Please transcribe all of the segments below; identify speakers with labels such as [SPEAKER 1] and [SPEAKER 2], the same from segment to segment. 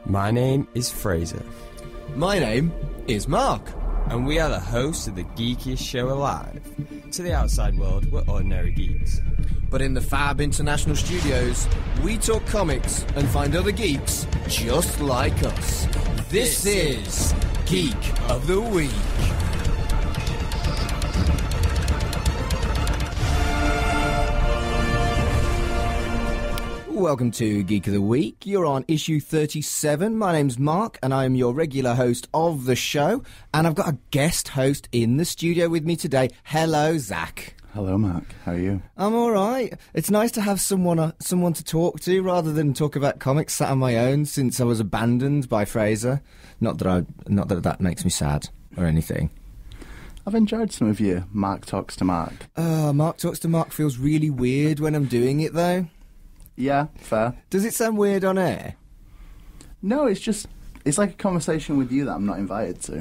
[SPEAKER 1] My name is Fraser.
[SPEAKER 2] My name is Mark.
[SPEAKER 1] And we are the hosts of the geekiest show alive. To the outside world, we're ordinary geeks.
[SPEAKER 2] But in the Fab International Studios, we talk comics and find other geeks just like us. This is Geek of the Week. Welcome to Geek of the Week. You're on issue 37. My name's Mark, and I am your regular host of the show. And I've got a guest host in the studio with me today. Hello, Zach.
[SPEAKER 3] Hello, Mark. How are you? I'm
[SPEAKER 2] all right. It's nice to have someone to talk to rather than talk about comics sat on my own since I was abandoned by Fraser. Not that makes me sad or anything.
[SPEAKER 3] I've enjoyed some of your Mark Talks to Mark.
[SPEAKER 2] Mark Talks to Mark feels really weird when I'm doing it, though.
[SPEAKER 3] Yeah, fair.
[SPEAKER 2] Does it sound weird on air?
[SPEAKER 3] No, it's like a conversation with you that I'm not invited to.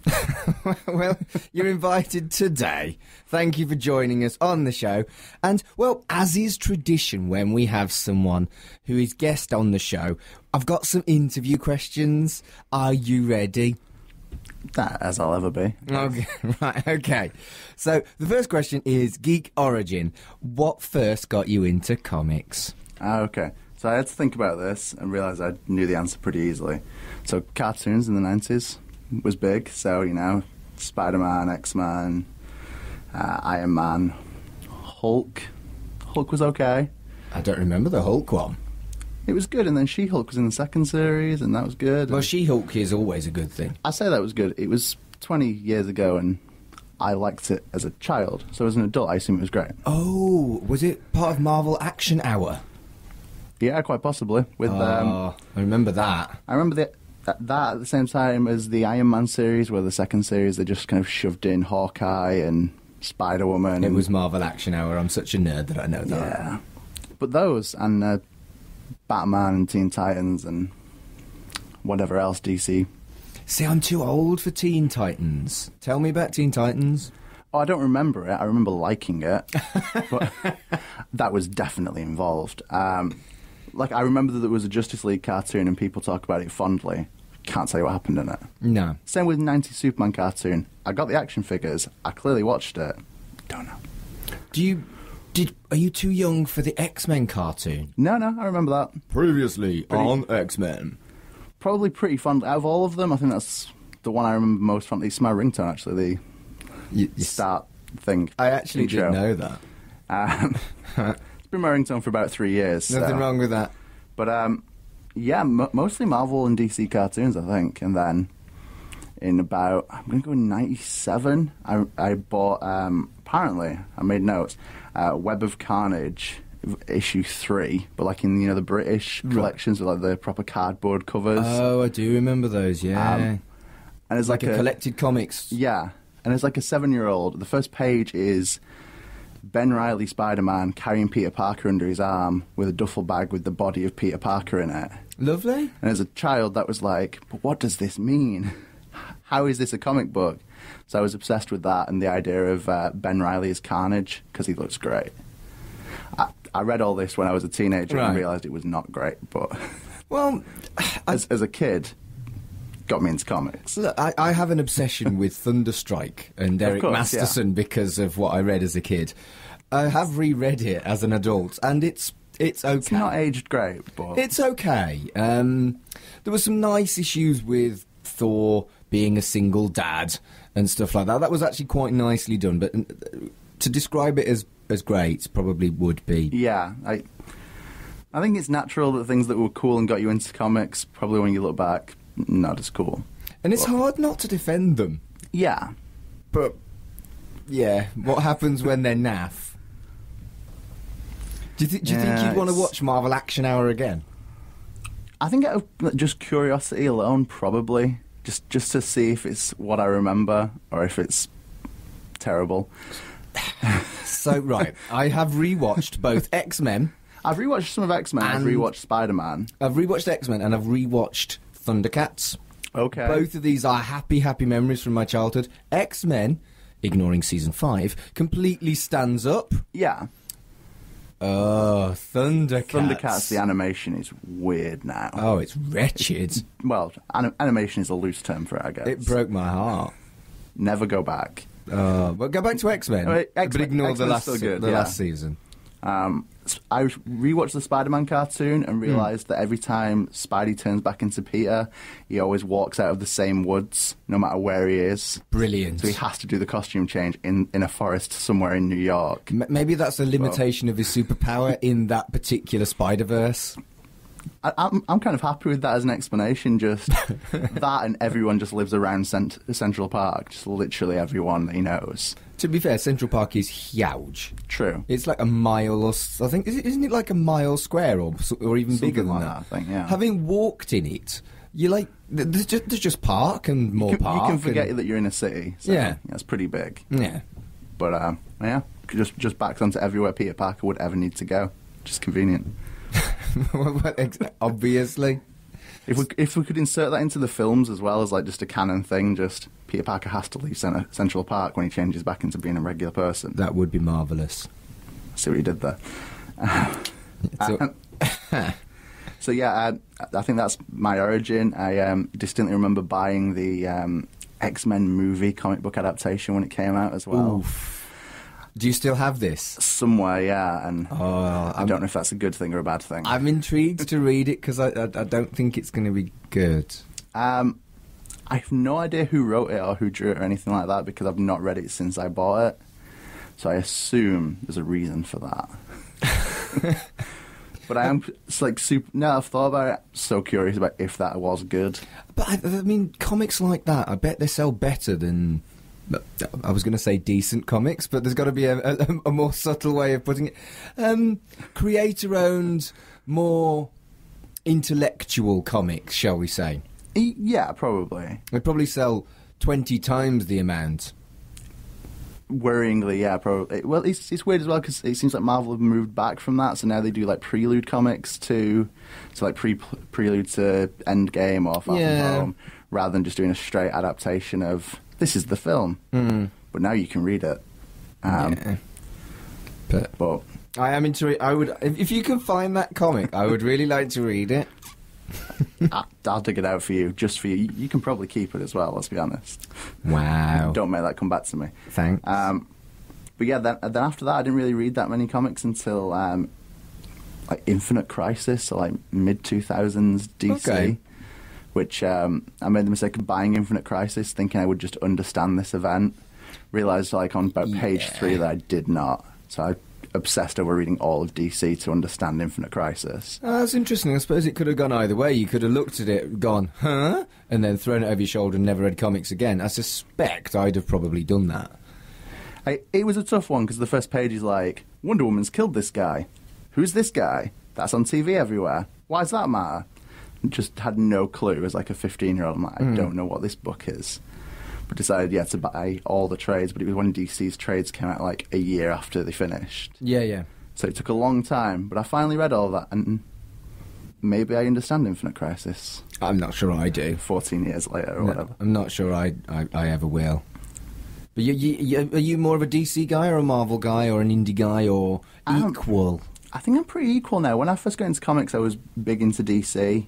[SPEAKER 2] Well, you're invited today. Thank you for joining us on the show. And, well, as is tradition when we have someone who is guest on the show, I've got some interview questions. Are you ready?
[SPEAKER 3] As I'll ever be.
[SPEAKER 2] Okay, right, okay. So, the first question is Geek Origin. What first got you into comics?
[SPEAKER 3] Okay. So I had to think about this and realise I knew the answer pretty easily. So cartoons in the 90s was big. So, you know, Spider-Man, X-Man, Iron Man, Hulk. Hulk was okay.
[SPEAKER 2] I don't remember the Hulk one.
[SPEAKER 3] It was good, and then She-Hulk was in the second series, and that was good.
[SPEAKER 2] Well, She-Hulk is always a good thing.
[SPEAKER 3] I say that was good. It was 20 years ago, and I liked it as a child. So as an adult, I assume it was great.
[SPEAKER 2] Oh, was it part of Marvel Action Hour?
[SPEAKER 3] Yeah, quite possibly. With
[SPEAKER 2] I remember that.
[SPEAKER 3] I remember that at the same time as the Iron Man series, where the second series they just kind of shoved in Hawkeye and Spider-Woman.
[SPEAKER 2] It was Marvel Action Hour. I'm such a nerd that I know that.
[SPEAKER 3] Yeah. But those, and Batman and Teen Titans and whatever else DC.
[SPEAKER 2] See, I'm too old for Teen Titans. Tell me about Teen Titans.
[SPEAKER 3] Oh, I don't remember it. I remember liking it. But that was definitely involved. I remember that there was a Justice League cartoon and people talk about it fondly. Can't tell you what happened in it.
[SPEAKER 2] No.
[SPEAKER 3] Same with 90s Superman cartoon. I got the action figures. I clearly watched it. Don't know.
[SPEAKER 2] Are you too young for the X-Men cartoon?
[SPEAKER 3] No, I remember that.
[SPEAKER 2] Previously on X-Men.
[SPEAKER 3] Probably pretty fondly. Out of all of them, I think that's the one I remember most fondly. It's my ringtone, actually, the start thing.
[SPEAKER 2] I actually didn't know that.
[SPEAKER 3] It's been my ringtone for about 3 years.
[SPEAKER 2] Nothing wrong with that.
[SPEAKER 3] But, yeah, mostly Marvel and DC cartoons, I think. And then in about, I'm going to go 97, I bought, apparently, I made notes, Web of Carnage, issue 3, but like in, the British collections with like the proper cardboard covers.
[SPEAKER 2] Oh, I do remember those, yeah.
[SPEAKER 3] And it's
[SPEAKER 2] like a collected comics.
[SPEAKER 3] Yeah, and it's like a 7-year-old. The first page is Ben Reilly Spider-Man carrying Peter Parker under his arm with a duffel bag with the body of Peter Parker in it.
[SPEAKER 2] Lovely.
[SPEAKER 3] And as a child, that was like, but what does this mean? How is this a comic book? So I was obsessed with that and the idea of Ben Reilly as Carnage, because he looks great. I read all this when I was a teenager and realised it was not great, but
[SPEAKER 2] well,
[SPEAKER 3] as a kid, got me into comics.
[SPEAKER 2] Look, I have an obsession with Thunderstrike and Eric Masterson because of what I read as a kid. I have reread it as an adult, and it's okay.
[SPEAKER 3] It's not aged great, but
[SPEAKER 2] it's okay. There were some nice issues with Thor being a single dad and stuff like that. That was actually quite nicely done, but to describe it as great probably would be.
[SPEAKER 3] Yeah, I think it's natural that things that were cool and got you into comics, probably when you look back, not as cool.
[SPEAKER 2] And it's hard not to defend them.
[SPEAKER 3] Yeah.
[SPEAKER 2] But, yeah, what happens when they're naff? Do you think you'd want to watch Marvel Action Hour again?
[SPEAKER 3] I think out of just curiosity alone, probably. Just to see if it's what I remember or if it's terrible.
[SPEAKER 2] So, right, I have rewatched both X-Men.
[SPEAKER 3] I've rewatched some of X-Men. I've rewatched Spider-Man.
[SPEAKER 2] I've rewatched X-Men and I've rewatched Thundercats.
[SPEAKER 3] Okay.
[SPEAKER 2] Both of these are happy memories from my childhood. X-Men, ignoring season 5, completely stands up.
[SPEAKER 3] Yeah.
[SPEAKER 2] Oh, Thundercats.
[SPEAKER 3] Thundercats, the animation is weird now.
[SPEAKER 2] Oh, it's wretched.
[SPEAKER 3] Well, animation is a loose term for it, I guess.
[SPEAKER 2] It broke my heart.
[SPEAKER 3] Never go back.
[SPEAKER 2] But go back to X-Men.
[SPEAKER 3] But
[SPEAKER 2] ignore the
[SPEAKER 3] X-Men's still good,
[SPEAKER 2] last season.
[SPEAKER 3] I rewatched the Spider-Man cartoon and realised that every time Spidey turns back into Peter, he always walks out of the same woods, no matter where he is.
[SPEAKER 2] Brilliant.
[SPEAKER 3] So he has to do the costume change in a forest somewhere in New York.
[SPEAKER 2] Maybe that's a limitation of his superpower in that particular Spider-Verse.
[SPEAKER 3] I'm kind of happy with that as an explanation, just that and everyone just lives around Central Park, just literally everyone that he knows.
[SPEAKER 2] To be fair, Central Park is huge.
[SPEAKER 3] True.
[SPEAKER 2] It's like a mile or... I think, isn't it like a mile square or even
[SPEAKER 3] Something
[SPEAKER 2] bigger than
[SPEAKER 3] like
[SPEAKER 2] that?
[SPEAKER 3] I think, yeah.
[SPEAKER 2] Having walked in it, you're like... There's just park and more park.
[SPEAKER 3] You can forget that you're in a city. So
[SPEAKER 2] Yeah.
[SPEAKER 3] It's pretty big.
[SPEAKER 2] Yeah.
[SPEAKER 3] But, yeah, just backs onto everywhere Peter Parker would ever need to go. Just convenient.
[SPEAKER 2] Obviously.
[SPEAKER 3] If we could insert that into the films as well as like just a canon thing, just Peter Parker has to leave Central Park when he changes back into being a regular person.
[SPEAKER 2] That would be marvellous.
[SPEAKER 3] See what he did there. So yeah, I think that's my origin. I distinctly remember buying the X-Men movie comic book adaptation when it came out as well.
[SPEAKER 2] Oof. Do you still have this?
[SPEAKER 3] Somewhere, yeah, and I don't know if that's a good thing or a bad thing.
[SPEAKER 2] I'm intrigued to read it because I don't think it's going to be good.
[SPEAKER 3] I have no idea who wrote it or who drew it or anything like that because I've not read it since I bought it. So I assume there's a reason for that. But I am like super. Now I've thought about it, so curious about if that was good.
[SPEAKER 2] But I mean, comics like that, I bet they sell better than. I was going to say decent comics, but there's got to be a more subtle way of putting it. Creator-owned, more intellectual comics, shall we say?
[SPEAKER 3] Yeah, probably.
[SPEAKER 2] They probably sell 20 times the amount.
[SPEAKER 3] Worryingly, yeah, probably. Well, it's weird as well because it seems like Marvel have moved back from that, so now they do like prelude comics to like prelude to Endgame or Far From Home, rather than just doing a straight adaptation of this is the film. But now you can read it.
[SPEAKER 2] Yeah. But I am into. I would, if you can find that comic, I would really like to read it.
[SPEAKER 3] I'll dig it out for you, just for you. You can probably keep it as well, let's be honest.
[SPEAKER 2] Wow.
[SPEAKER 3] Don't make that come back to me.
[SPEAKER 2] Thanks.
[SPEAKER 3] But yeah, then after that, I didn't really read that many comics until like Infinite Crisis, or like mid-2000s DC.
[SPEAKER 2] Okay.
[SPEAKER 3] Which I made the mistake of buying Infinite Crisis, thinking I would just understand this event. Realised like on about page 3 that I did not. So I obsessed over reading all of DC to understand Infinite Crisis.
[SPEAKER 2] Oh, that's interesting. I suppose it could have gone either way. You could have looked at it, gone, huh? And then thrown it over your shoulder and never read comics again. I suspect I'd have probably done that.
[SPEAKER 3] It was a tough one because the first page is like, Wonder Woman's killed this guy. Who's this guy? That's on TV everywhere. Why does that matter? Just had no clue as like a 15-year-old. I'm like, I don't know what this book is. But decided, to buy all the trades. But it was when DC's trades came out like a year after they finished.
[SPEAKER 2] Yeah.
[SPEAKER 3] So it took a long time. But I finally read all that, and maybe I understand Infinite Crisis.
[SPEAKER 2] I'm not sure I do.
[SPEAKER 3] 14 years later or whatever.
[SPEAKER 2] I'm not sure I ever will. But are you more of a DC guy or a Marvel guy or an indie guy or equal?
[SPEAKER 3] I think I'm pretty equal now. When I first got into comics, I was big into DC.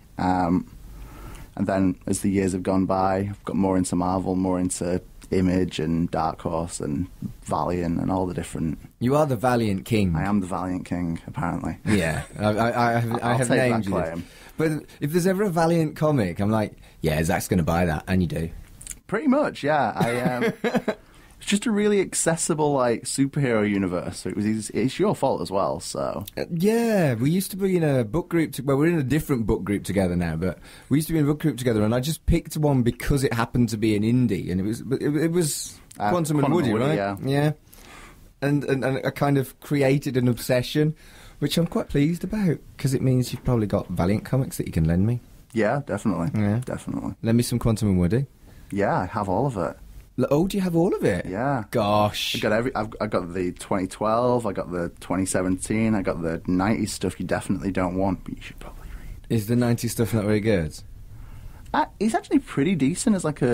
[SPEAKER 3] And then as the years have gone by, I've got more into Marvel, more into Image and Dark Horse and Valiant and all the different...
[SPEAKER 2] You are the Valiant King.
[SPEAKER 3] I am the Valiant King, apparently.
[SPEAKER 2] Yeah, I have named you.
[SPEAKER 3] Claim.
[SPEAKER 2] But if there's ever a Valiant comic, I'm like, yeah, Zach's going to buy that, and you do.
[SPEAKER 3] Pretty much, yeah. It's just a really accessible, like, superhero universe. So it's your fault as well, so...
[SPEAKER 2] Yeah, we used to be in a book group... we're in a different book group together now, but we used to be in a book group together, and I just picked one because it happened to be an indie, and it was Quantum and Woody, right? Yeah. And I kind of created an obsession, which I'm quite pleased about, because it means you've probably got Valiant comics that you can lend me.
[SPEAKER 3] Yeah, definitely.
[SPEAKER 2] Yeah.
[SPEAKER 3] Definitely.
[SPEAKER 2] Lend me some Quantum and Woody.
[SPEAKER 3] Yeah, I have all of it.
[SPEAKER 2] Oh, do you have all of it?
[SPEAKER 3] Yeah.
[SPEAKER 2] Gosh.
[SPEAKER 3] I got the 2012, I got the 2017, I got the 90s stuff you definitely don't want, but you should probably read.
[SPEAKER 2] Is the 90s stuff not very good?
[SPEAKER 3] It's actually pretty decent as like a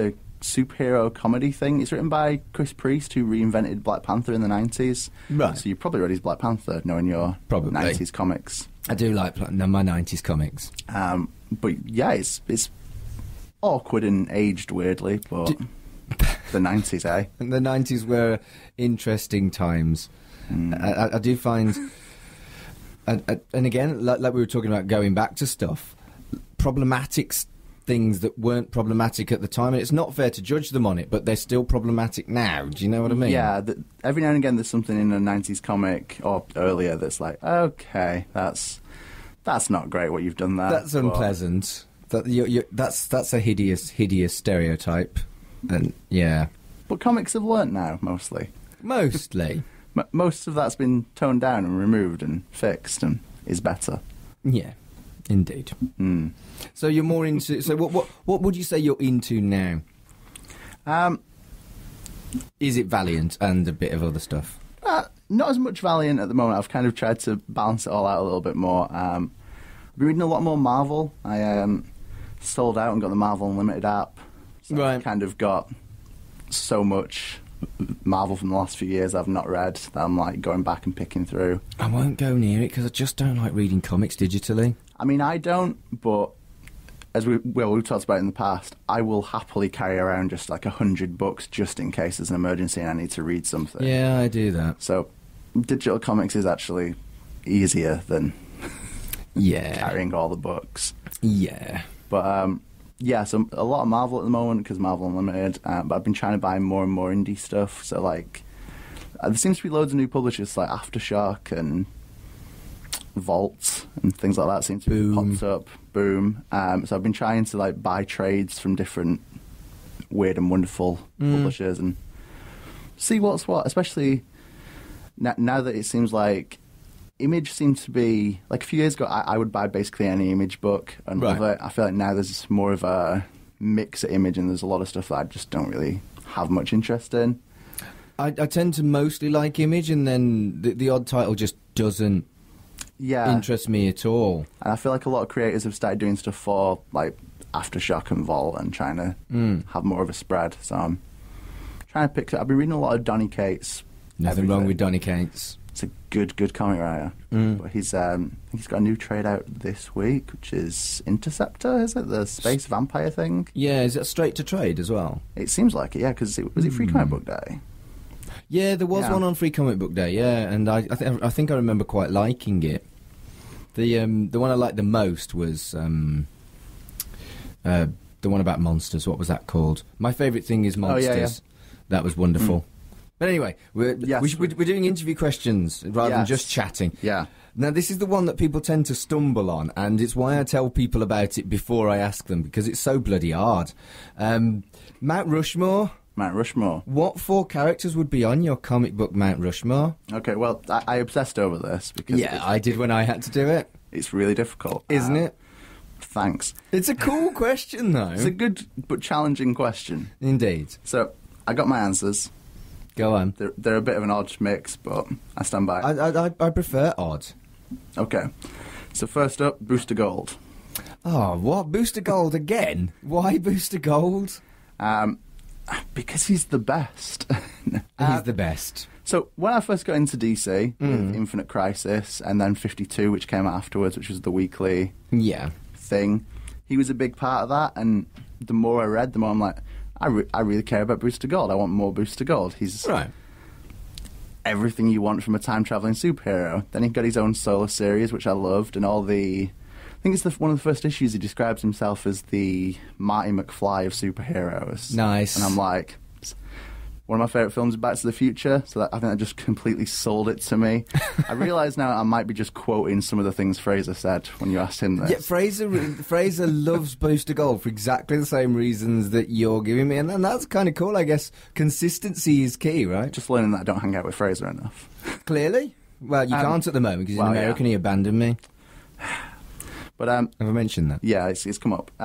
[SPEAKER 3] superhero comedy thing. It's written by Chris Priest, who reinvented Black Panther in the 90s.
[SPEAKER 2] Right.
[SPEAKER 3] So you probably read his Black Panther, knowing your
[SPEAKER 2] Probably.
[SPEAKER 3] 90s comics.
[SPEAKER 2] I do like my 90s comics.
[SPEAKER 3] But yeah, it's awkward and aged weirdly, but the 90s, eh?
[SPEAKER 2] The 90s were interesting times. I do find... And again, like we were talking about going back to stuff, problematic things that weren't problematic at the time, and it's not fair to judge them on it, but they're still problematic now. Do you know what I mean?
[SPEAKER 3] Yeah, every now and again there's something in a 90s comic or earlier that's like, okay, that's not great what you've done there.
[SPEAKER 2] That's unpleasant. That's a hideous stereotype. And yeah.
[SPEAKER 3] But comics have learnt now, mostly.
[SPEAKER 2] Mostly.
[SPEAKER 3] Most of that's been toned down and removed and fixed and is better.
[SPEAKER 2] Yeah, indeed. So you're more into... So what would you say you're into now? Is it Valiant and a bit of other stuff?
[SPEAKER 3] Not as much Valiant at the moment. I've kind of tried to balance it all out a little bit more. I've been reading a lot more Marvel. I sold out and got the Marvel Unlimited app. So
[SPEAKER 2] Right.
[SPEAKER 3] I've kind of got so much Marvel from the last few years I've not read that I'm like going back and picking through.
[SPEAKER 2] I won't go near it because I just don't like reading comics digitally.
[SPEAKER 3] I mean, I don't, but as we've talked about in the past, I will happily carry around just like 100 books just in case there's an emergency and I need to read something.
[SPEAKER 2] Yeah, I do that.
[SPEAKER 3] So digital comics is actually easier than
[SPEAKER 2] Yeah.
[SPEAKER 3] carrying all the books.
[SPEAKER 2] Yeah.
[SPEAKER 3] But yeah, so a lot of Marvel at the moment because Marvel Unlimited. But I've been trying to buy more and more indie stuff. So like, there seems to be loads of new publishers like Aftershock and Vault and things like that seem to be popped up. Boom. So I've been trying to like buy trades from different weird and wonderful publishers and see what's what. Especially now that it seems like Image seems to be like a few years ago. I would buy basically any Image book and love it. I feel like now there's more of a mix at Image, and there's a lot of stuff that I just don't really have much interest in.
[SPEAKER 2] I tend to mostly like Image, and then the odd title just doesn't interest me at all.
[SPEAKER 3] And I feel like a lot of creators have started doing stuff for like Aftershock and Vault and trying to have more of a spread. So I'm trying to pick. I've been reading a lot of Donny Cates.
[SPEAKER 2] Nothing wrong with Donny Cates.
[SPEAKER 3] It's a good comic writer. But he's got a new trade out this week, which is Interceptor, is it? The space vampire thing?
[SPEAKER 2] Yeah, is it straight to trade as well?
[SPEAKER 3] It seems like it, yeah, because was it Free Comic Book Day?
[SPEAKER 2] Yeah, there was one on Free Comic Book Day, yeah, and I think I remember quite liking it. The one I liked the most was the one about monsters. What was that called? My favourite thing is Monsters.
[SPEAKER 3] Oh, yeah.
[SPEAKER 2] That was wonderful. But anyway, we're doing interview questions rather than just chatting.
[SPEAKER 3] Yeah.
[SPEAKER 2] Now, this is the one that people tend to stumble on, and it's why I tell people about it before I ask them, because it's so bloody hard. Mount Rushmore.
[SPEAKER 3] Mount Rushmore.
[SPEAKER 2] What 4 characters would be on your comic book Mount Rushmore?
[SPEAKER 3] Okay, well, I obsessed over this because
[SPEAKER 2] I did when I had to do it.
[SPEAKER 3] It's really difficult,
[SPEAKER 2] Isn't it?
[SPEAKER 3] Thanks.
[SPEAKER 2] It's a cool question, though.
[SPEAKER 3] It's a good but challenging question.
[SPEAKER 2] Indeed.
[SPEAKER 3] So I got my answers.
[SPEAKER 2] Go on.
[SPEAKER 3] They're a bit of an odd mix, but I stand by.
[SPEAKER 2] I prefer odd.
[SPEAKER 3] Okay. So first up, Booster Gold.
[SPEAKER 2] Oh, what? Booster Gold again? Why Booster Gold?
[SPEAKER 3] Because he's the best.
[SPEAKER 2] He's the best.
[SPEAKER 3] So when I first got into DC with Infinite Crisis and then 52, which came out afterwards, which was the weekly thing, he was a big part of that. And the more I read, the more I'm like, I really care about Booster Gold. I want more Booster Gold. He's everything you want from a time-traveling superhero. Then he got his own solo series, which I loved, and all the... I think it's one of the first issues he describes himself as the Marty McFly of superheroes.
[SPEAKER 2] Nice.
[SPEAKER 3] And I'm like... One of my favourite films is Back to the Future, so I think that just completely sold it to me. I realise now I might be just quoting some of the things Fraser said when you asked him this.
[SPEAKER 2] Yeah, Fraser loves Booster Gold for exactly the same reasons that you're giving me, and that's kind of cool, I guess. Consistency is key, right?
[SPEAKER 3] Just learning that I don't hang out with Fraser enough.
[SPEAKER 2] Clearly. Well, you can't at the moment, because in American he abandoned me.
[SPEAKER 3] But
[SPEAKER 2] have I mentioned that?
[SPEAKER 3] Yeah, it's come up.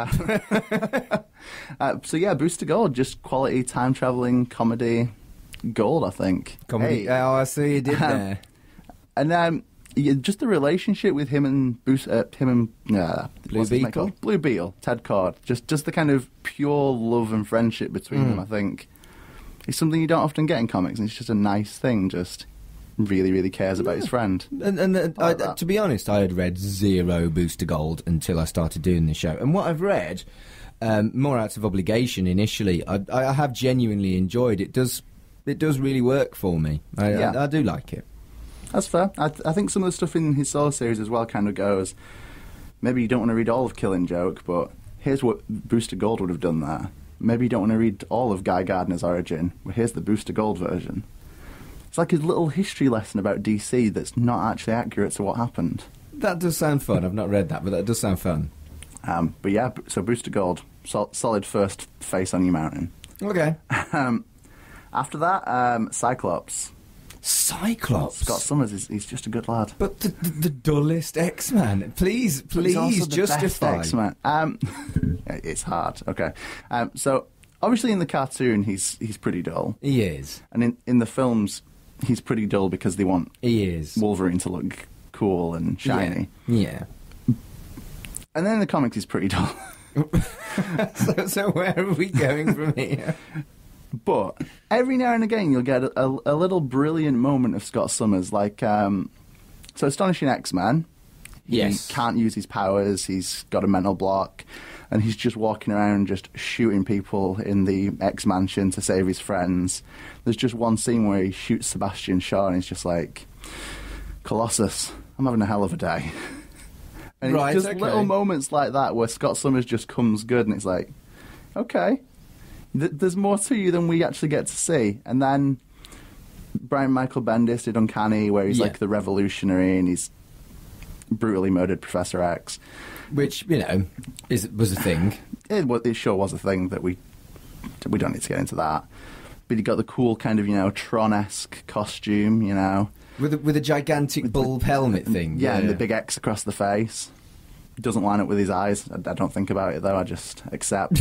[SPEAKER 3] So yeah, Booster Gold, just quality time traveling comedy gold, I think.
[SPEAKER 2] Comedy.
[SPEAKER 3] Hey.
[SPEAKER 2] Oh, I see you did there.
[SPEAKER 3] And Yeah, just the relationship with him and Blue
[SPEAKER 2] Beetle?
[SPEAKER 3] Blue Beetle, Ted Cord. Just the kind of pure love and friendship between them, I think, is something you don't often get in comics, and it's just a nice thing. Just really, really cares about his friend.
[SPEAKER 2] To be honest, I had read zero Booster Gold until I started doing this show. And what I've read, more out of obligation initially, I have genuinely enjoyed. It does really work for me. I do like it.
[SPEAKER 3] That's fair. I think some of the stuff in his solo series as well kind of goes, maybe you don't want to read all of Killing Joke, but here's what Booster Gold would have done there. Maybe you don't want to read all of Guy Gardner's origin, but here's the Booster Gold version. It's like a little history lesson about DC that's not actually accurate to what happened.
[SPEAKER 2] That does sound fun. I've not read that, but that does sound fun.
[SPEAKER 3] But yeah, so Booster Gold, solid first face on your mountain.
[SPEAKER 2] Okay.
[SPEAKER 3] After that, Cyclops.
[SPEAKER 2] Cyclops?
[SPEAKER 3] Scott Summers, he's just a good lad.
[SPEAKER 2] But the dullest X-Man. Please justify.
[SPEAKER 3] X-Man. It's hard. Okay. So obviously in the cartoon he's pretty dull.
[SPEAKER 2] He is.
[SPEAKER 3] And in the films he's pretty dull because they want Wolverine to look cool and shiny.
[SPEAKER 2] Yeah.
[SPEAKER 3] And then in the comics he's pretty dull.
[SPEAKER 2] so where are we going from here?
[SPEAKER 3] But every now and again you'll get a little brilliant moment of Scott Summers, like so Astonishing X-Man.
[SPEAKER 2] Yes.
[SPEAKER 3] He can't use his powers, he's got a mental block, and he's just walking around just shooting people in the X-Mansion to save his friends. There's just one scene where he shoots Sebastian Shaw and he's just like, Colossus, I'm having a hell of a day. And
[SPEAKER 2] right,
[SPEAKER 3] it's just little moments like that where Scott Summers just comes good, and it's like, okay, there's more to you than we actually get to see. And then Brian Michael Bendis did Uncanny, where he's like the revolutionary and he's brutally murdered Professor X.
[SPEAKER 2] Which, was a thing.
[SPEAKER 3] It sure was a thing that we don't need to get into that. But he got the cool kind of, Tron-esque costume,
[SPEAKER 2] With a gigantic bulb helmet thing.
[SPEAKER 3] Yeah, and the big X across the face. Doesn't line up with his eyes. I don't think about it, though. I just accept.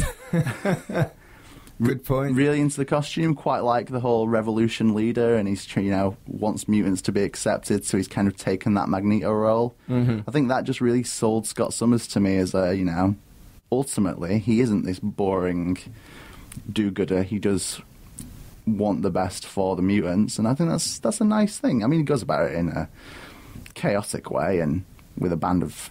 [SPEAKER 2] Good point.
[SPEAKER 3] Really into the costume, quite like the whole revolution leader, and he's, wants mutants to be accepted, so he's kind of taken that Magneto role. Mm-hmm. I think that just really sold Scott Summers to me as ultimately, he isn't this boring do-gooder. He does want the best for the mutants, and I think that's a nice thing. I mean, he goes about it in a chaotic way, and with a band of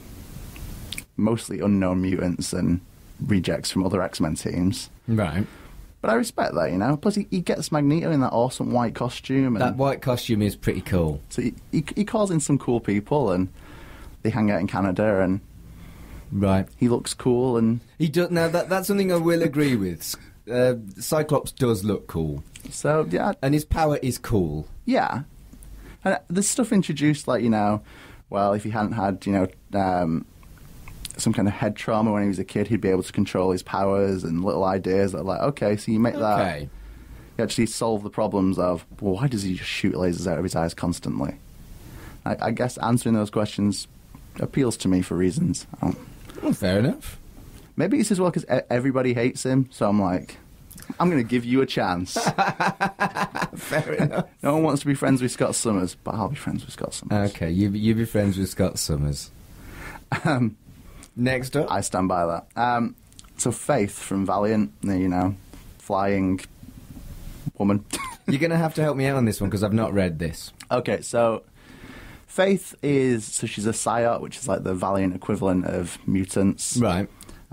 [SPEAKER 3] mostly unknown mutants and rejects from other X-Men teams.
[SPEAKER 2] Right.
[SPEAKER 3] But I respect that, Plus, he gets Magneto in that awesome white costume. And
[SPEAKER 2] that white costume is pretty cool.
[SPEAKER 3] So he calls in some cool people, and they hang out in Canada, and
[SPEAKER 2] right,
[SPEAKER 3] he looks cool, and
[SPEAKER 2] he does. Now that's something I will agree with. Cyclops does look cool.
[SPEAKER 3] So yeah,
[SPEAKER 2] and his power is cool.
[SPEAKER 3] Yeah, and there's stuff introduced like well, if he hadn't had some kind of head trauma when he was a kid, he'd be able to control his powers, and little ideas that are like, okay, so you make that. You actually solve the problems of, well, why does he just shoot lasers out of his eyes constantly? I guess answering those questions appeals to me for reasons.
[SPEAKER 2] Well, fair enough.
[SPEAKER 3] Maybe it's as well because everybody hates him, so I'm like, I'm going to give you a chance.
[SPEAKER 2] Fair enough.
[SPEAKER 3] No one wants to be friends with Scott Summers, but I'll be friends with Scott Summers.
[SPEAKER 2] Okay, you be friends with Scott Summers. Next up.
[SPEAKER 3] I stand by that. So Faith from Valiant, flying woman.
[SPEAKER 2] You're going to have to help me out on this one because I've not read this.
[SPEAKER 3] Okay, so Faith she's a Psyot, which is like the Valiant equivalent of mutants.
[SPEAKER 2] Right.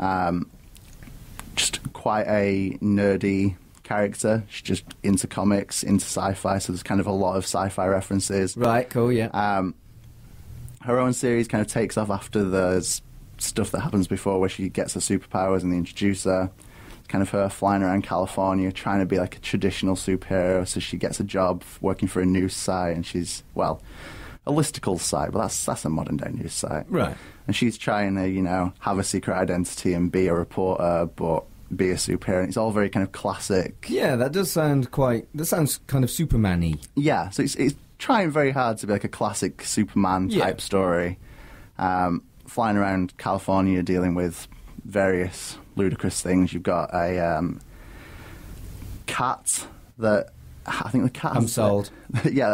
[SPEAKER 3] Just quite a nerdy character. She's just into comics, into sci-fi, so there's kind of a lot of sci-fi references.
[SPEAKER 2] Right, cool, yeah.
[SPEAKER 3] Her own series kind of takes off after there's stuff that happens before where she gets her superpowers and they introduce her. It's kind of her flying around California trying to be like a traditional superhero, so she gets a job working for a news site, and she's, well, a listicle site, but that's a modern day news site.
[SPEAKER 2] Right.
[SPEAKER 3] And she's trying to, have a secret identity and be a reporter, but be a superhero. And it's all very kind of classic.
[SPEAKER 2] Yeah, that sounds kind of Superman-y.
[SPEAKER 3] Yeah, so it's trying very hard to be like a classic Superman type story. Flying around California dealing with various ludicrous things. You've got a cat that, I think the cat...
[SPEAKER 2] I'm sold.
[SPEAKER 3] Yeah,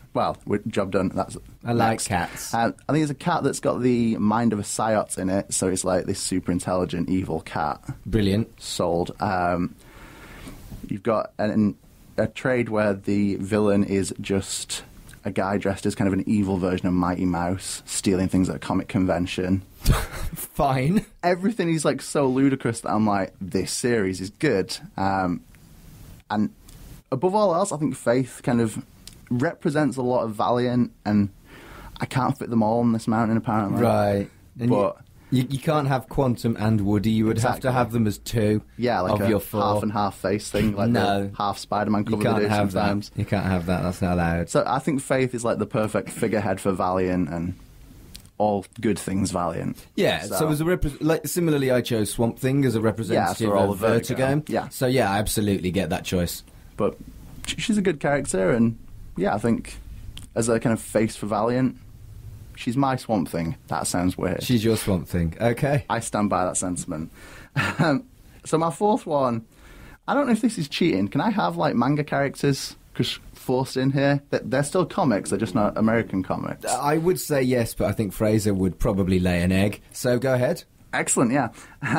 [SPEAKER 3] job done. That's
[SPEAKER 2] I like
[SPEAKER 3] next.
[SPEAKER 2] cats.
[SPEAKER 3] I think it's a cat that's got the mind of a Psyot in it, so it's like this super intelligent, evil cat.
[SPEAKER 2] Brilliant.
[SPEAKER 3] Sold. You've got a trade where the villain is just a guy dressed as kind of an evil version of Mighty Mouse, stealing things at a comic convention.
[SPEAKER 2] Fine.
[SPEAKER 3] Everything is like so ludicrous that I'm like, this series is good. And above all else, I think Faith kind of represents a lot of Valiant, and I can't fit them all on this mountain apparently.
[SPEAKER 2] Right. And
[SPEAKER 3] But
[SPEAKER 2] you can't have Quantum and Woody. You would have to have them as two.
[SPEAKER 3] yeah, like
[SPEAKER 2] of
[SPEAKER 3] a
[SPEAKER 2] your four.
[SPEAKER 3] half and half face thing, like
[SPEAKER 2] No.
[SPEAKER 3] the half Spider-Man
[SPEAKER 2] You
[SPEAKER 3] cover
[SPEAKER 2] can't
[SPEAKER 3] they do
[SPEAKER 2] have
[SPEAKER 3] sometimes.
[SPEAKER 2] that. You can't have that. That's not allowed.
[SPEAKER 3] So I think Faith is like the perfect figurehead for Valiant and all good things Valiant.
[SPEAKER 2] Yeah, so as a similarly, I chose Swamp Thing as a representative
[SPEAKER 3] all
[SPEAKER 2] of
[SPEAKER 3] the Vertigo.
[SPEAKER 2] Vertigo.
[SPEAKER 3] Yeah.
[SPEAKER 2] So yeah, I absolutely get that choice.
[SPEAKER 3] But she's a good character, and yeah, I think as a kind of face for Valiant, she's my Swamp Thing. That sounds weird.
[SPEAKER 2] She's your Swamp Thing. Okay.
[SPEAKER 3] I stand by that sentiment. So my fourth one, I don't know if this is cheating. Can I have like manga characters forced in here? They're still comics, they're just not American comics.
[SPEAKER 2] I would say yes, but I think Fraser would probably lay an egg. So go ahead.
[SPEAKER 3] Excellent, yeah.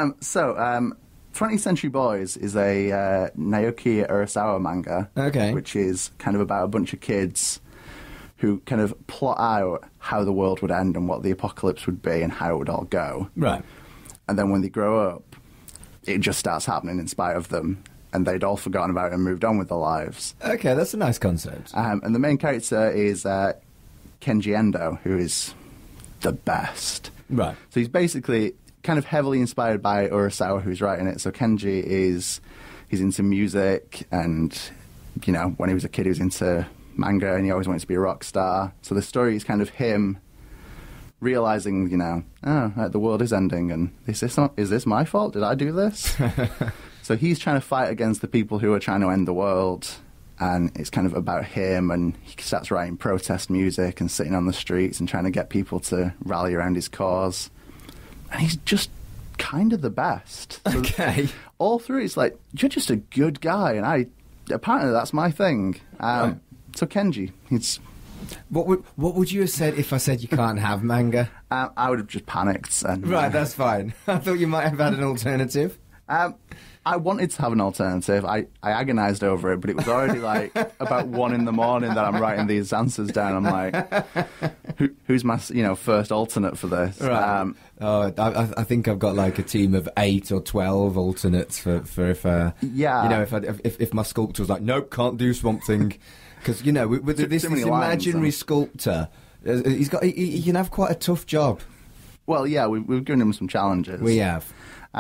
[SPEAKER 3] 20th Century Boys is a Naoki Urasawa manga,
[SPEAKER 2] Okay.
[SPEAKER 3] which is kind of about a bunch of kids who kind of plot out how the world would end and what the apocalypse would be and how it would all go.
[SPEAKER 2] Right.
[SPEAKER 3] And then when they grow up, it just starts happening in spite of them, and they'd all forgotten about it and moved on with their lives.
[SPEAKER 2] Okay, that's a nice concept.
[SPEAKER 3] And the main character is Kenji Endo, who is the best.
[SPEAKER 2] Right.
[SPEAKER 3] So he's basically kind of heavily inspired by Urasawa, who's writing it. So Kenji he's into music, and, you know, when he was a kid, he was into manga, and he always wanted to be a rock star. So the story is kind of him realizing, you know, the world is ending, and is this my fault? Did I do this? So he's trying to fight against the people who are trying to end the world, and it's kind of about him, and he starts writing protest music and sitting on the streets and trying to get people to rally around his cause. And he's just kind of the best. So
[SPEAKER 2] Okay.
[SPEAKER 3] all through, it's like, you're just a good guy, and apparently that's my thing.
[SPEAKER 2] Right.
[SPEAKER 3] So Kenji, he's...
[SPEAKER 2] What would you have said if I said you can't have manga?
[SPEAKER 3] I would have just panicked. And,
[SPEAKER 2] Right, that's fine. I thought you might have had an alternative.
[SPEAKER 3] I wanted to have an alternative. I agonised over it, but it was already like about 1 a.m. that I'm writing these answers down. I'm like, who's my first alternate for this?
[SPEAKER 2] Right. I think I've got like a team of 8 or 12 alternates for if
[SPEAKER 3] Yeah.
[SPEAKER 2] you know, if my sculptor was like, nope, can't do Swamp Thing, because you know with this
[SPEAKER 3] too many lines,
[SPEAKER 2] imaginary sculptor, he can have quite a tough job.
[SPEAKER 3] Well, yeah, we've given him some challenges.
[SPEAKER 2] We have.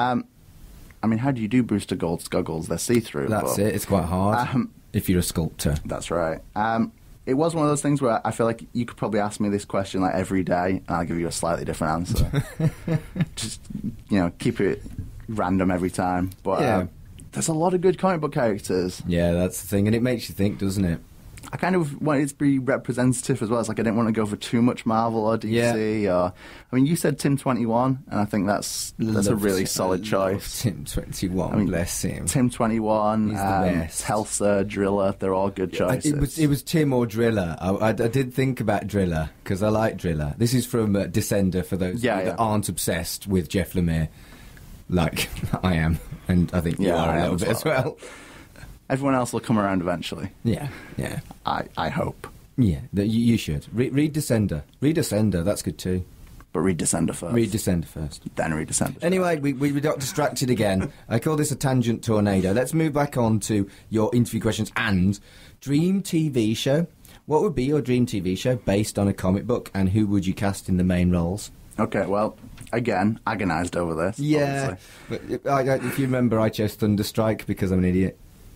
[SPEAKER 3] I mean, how do you do Booster Gold's goggles? They're see-through.
[SPEAKER 2] That's it. It's quite hard if you're a sculptor.
[SPEAKER 3] That's right. It was one of those things where I feel like you could probably ask me this question like every day, and I'll give you a slightly different answer. Just, keep it random every time. But
[SPEAKER 2] Yeah.
[SPEAKER 3] there's a lot of good comic book characters.
[SPEAKER 2] Yeah, that's the thing, and it makes you think, doesn't it?
[SPEAKER 3] I kind of wanted it to be representative as well. It's like I didn't want to go for too much Marvel or DC. Or, I mean, you said Tim 21, and I think that's a really solid choice.
[SPEAKER 2] Tim 21, bless him.
[SPEAKER 3] Tim 21,
[SPEAKER 2] He's the best.
[SPEAKER 3] Telsa, Driller, they're all good choices.
[SPEAKER 2] It was Tim or Driller. I did think about Driller, because I like Driller. This is from Descender, for those that aren't obsessed with Jeff Lemire, like I am, and I think you are a little bit as well.
[SPEAKER 3] Everyone else will come around eventually.
[SPEAKER 2] Yeah.
[SPEAKER 3] I hope.
[SPEAKER 2] Yeah, you should. Read Descender. Read Descender, that's good too.
[SPEAKER 3] But read Descender first.
[SPEAKER 2] Read Descender first.
[SPEAKER 3] Then read Descender first.
[SPEAKER 2] Anyway, we got distracted again. I call this a tangent tornado. Let's move back on to your interview questions and dream TV show. What would be your dream TV show based on a comic book, and who would you cast in the main roles?
[SPEAKER 3] Okay, well, again, agonised over this.
[SPEAKER 2] Yeah, but if you remember, I chose Thunderstrike because I'm an idiot.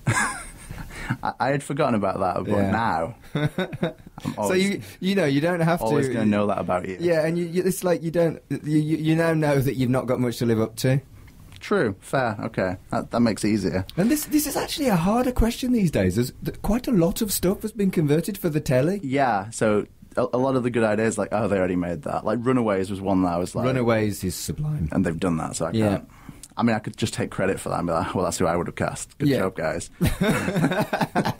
[SPEAKER 3] I had forgotten about that, but now I'm always,
[SPEAKER 2] so you don't have to.
[SPEAKER 3] Always going to know that about you.
[SPEAKER 2] Yeah, and it's like you don't. You now know that you've not got much to live up to.
[SPEAKER 3] True, fair, okay, that makes it easier.
[SPEAKER 2] And this is actually a harder question these days. There's quite a lot of stuff has been converted for the telly.
[SPEAKER 3] Yeah, so a lot of the good ideas, like, oh, they already made that. Like Runaways was one that I was like,
[SPEAKER 2] Runaways is sublime,
[SPEAKER 3] and they've done that, so I can't. I mean, I could just take credit for that and be like, well, that's who I would have cast. Good job, guys.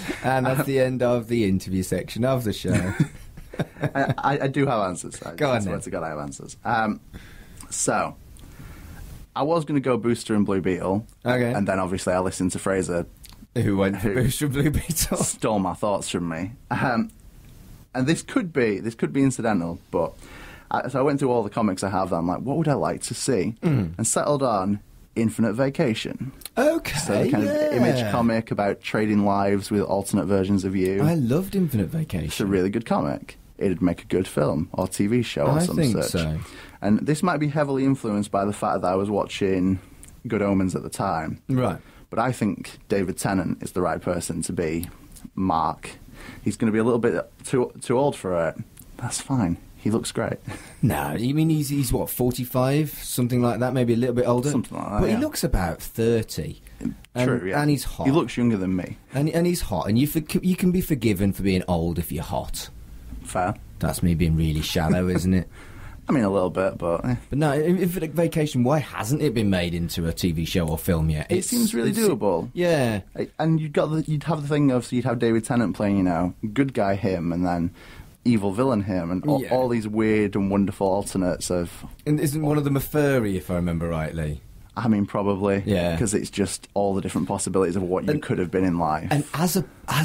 [SPEAKER 2] And that's the end of the interview section of the show.
[SPEAKER 3] I do have answers.
[SPEAKER 2] Go on,
[SPEAKER 3] swear
[SPEAKER 2] then.
[SPEAKER 3] to God, I have answers. So, I was going to go Booster and Blue Beetle.
[SPEAKER 2] Okay.
[SPEAKER 3] And then obviously I listened to Fraser.
[SPEAKER 2] Who went for Booster Blue Beetle?
[SPEAKER 3] Stole my thoughts from me. And this could be incidental, but so I went through all the comics I have. That I'm like, what would I like to see? And settled on Infinite Vacation.
[SPEAKER 2] Okay,
[SPEAKER 3] So the kind of image comic about trading lives with alternate versions of you.
[SPEAKER 2] I loved Infinite Vacation.
[SPEAKER 3] It's a really good comic. It'd make a good film or TV show or
[SPEAKER 2] I
[SPEAKER 3] some
[SPEAKER 2] think
[SPEAKER 3] such.
[SPEAKER 2] so.
[SPEAKER 3] And this might be heavily influenced by the fact that I was watching Good Omens at the time.
[SPEAKER 2] Right.
[SPEAKER 3] But I think David Tennant is the right person to be Mark. He's going to be a little bit too old for it. That's fine. He looks great.
[SPEAKER 2] No, you mean he's what, 45, something like that, maybe a little bit older.
[SPEAKER 3] Something like that,
[SPEAKER 2] But
[SPEAKER 3] yeah.
[SPEAKER 2] he looks about 30.
[SPEAKER 3] True, yeah.
[SPEAKER 2] And he's hot.
[SPEAKER 3] He looks younger than me.
[SPEAKER 2] And he's hot, and you can be forgiven for being old if you're hot.
[SPEAKER 3] Fair.
[SPEAKER 2] That's me being really shallow, isn't it?
[SPEAKER 3] I mean, a little bit, but...
[SPEAKER 2] But no, Infinite Vacation, why hasn't it been made into a TV show or film yet?
[SPEAKER 3] It seems really doable.
[SPEAKER 2] Yeah.
[SPEAKER 3] And you'd have the thing of, so you'd have David Tennant playing, good guy him, and then evil villain him, and all these weird and wonderful alternates of...
[SPEAKER 2] And isn't one of them a furry, if I remember rightly?
[SPEAKER 3] I mean, probably.
[SPEAKER 2] Yeah.
[SPEAKER 3] Because it's just all the different possibilities of what you could have been in life.
[SPEAKER 2] And as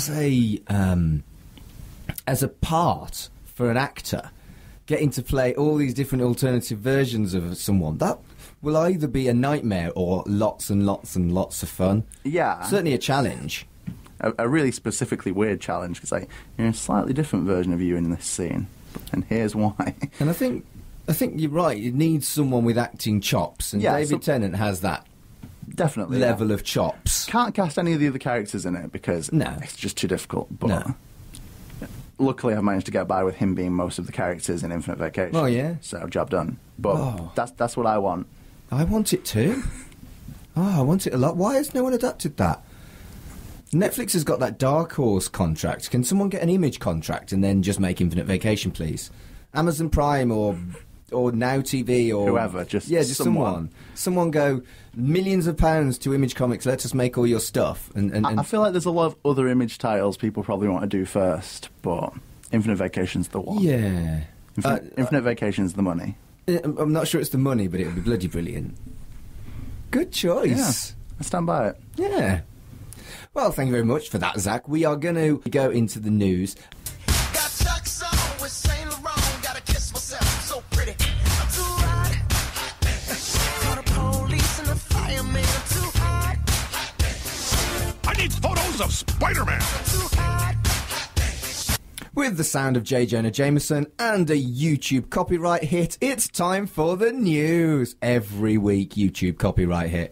[SPEAKER 2] a part for an actor, getting to play all these different alternative versions of someone, that will either be a nightmare or lots and lots and lots of fun.
[SPEAKER 3] Yeah.
[SPEAKER 2] Certainly a challenge.
[SPEAKER 3] A really specifically weird challenge, because you're a slightly different version of you in this scene, and here's why.
[SPEAKER 2] And I think you're right. It needs someone with acting chops, and David Tennant has that
[SPEAKER 3] definitely
[SPEAKER 2] level of chops.
[SPEAKER 3] Can't cast any of the other characters in it because it's just too difficult. But luckily, I've managed to get by with him being most of the characters in Infinite Vacation.
[SPEAKER 2] Oh yeah,
[SPEAKER 3] so job done. But that's what I want.
[SPEAKER 2] I want it too. I want it a lot. Why has no one adapted that? Netflix has got that Dark Horse contract. Can someone get an Image contract and then just make Infinite Vacation, please? Amazon Prime or Now TV or
[SPEAKER 3] whoever, just
[SPEAKER 2] someone go millions of pounds to Image Comics. Let us make all your stuff. And
[SPEAKER 3] I feel like there's a lot of other Image titles people probably want to do first, but Infinite Vacation's the one.
[SPEAKER 2] Yeah,
[SPEAKER 3] Infinite Vacation's the money.
[SPEAKER 2] I'm not sure it's the money, but it would be bloody brilliant. Good choice.
[SPEAKER 3] Yeah, I stand by it.
[SPEAKER 2] Yeah. Well, thank you very much for that, Zach. We are going to go into the news.
[SPEAKER 4] Got Chuck's on with Saint Laurent. Gotta kiss myself, I'm so pretty. I'm too hot. For the police and the fireman, I'm too hot.
[SPEAKER 5] I need photos of Spider-Man.
[SPEAKER 4] I'm too hot.
[SPEAKER 2] With the sound of J. Jonah Jameson and a YouTube copyright hit, it's time for the news. Every week, YouTube copyright hit.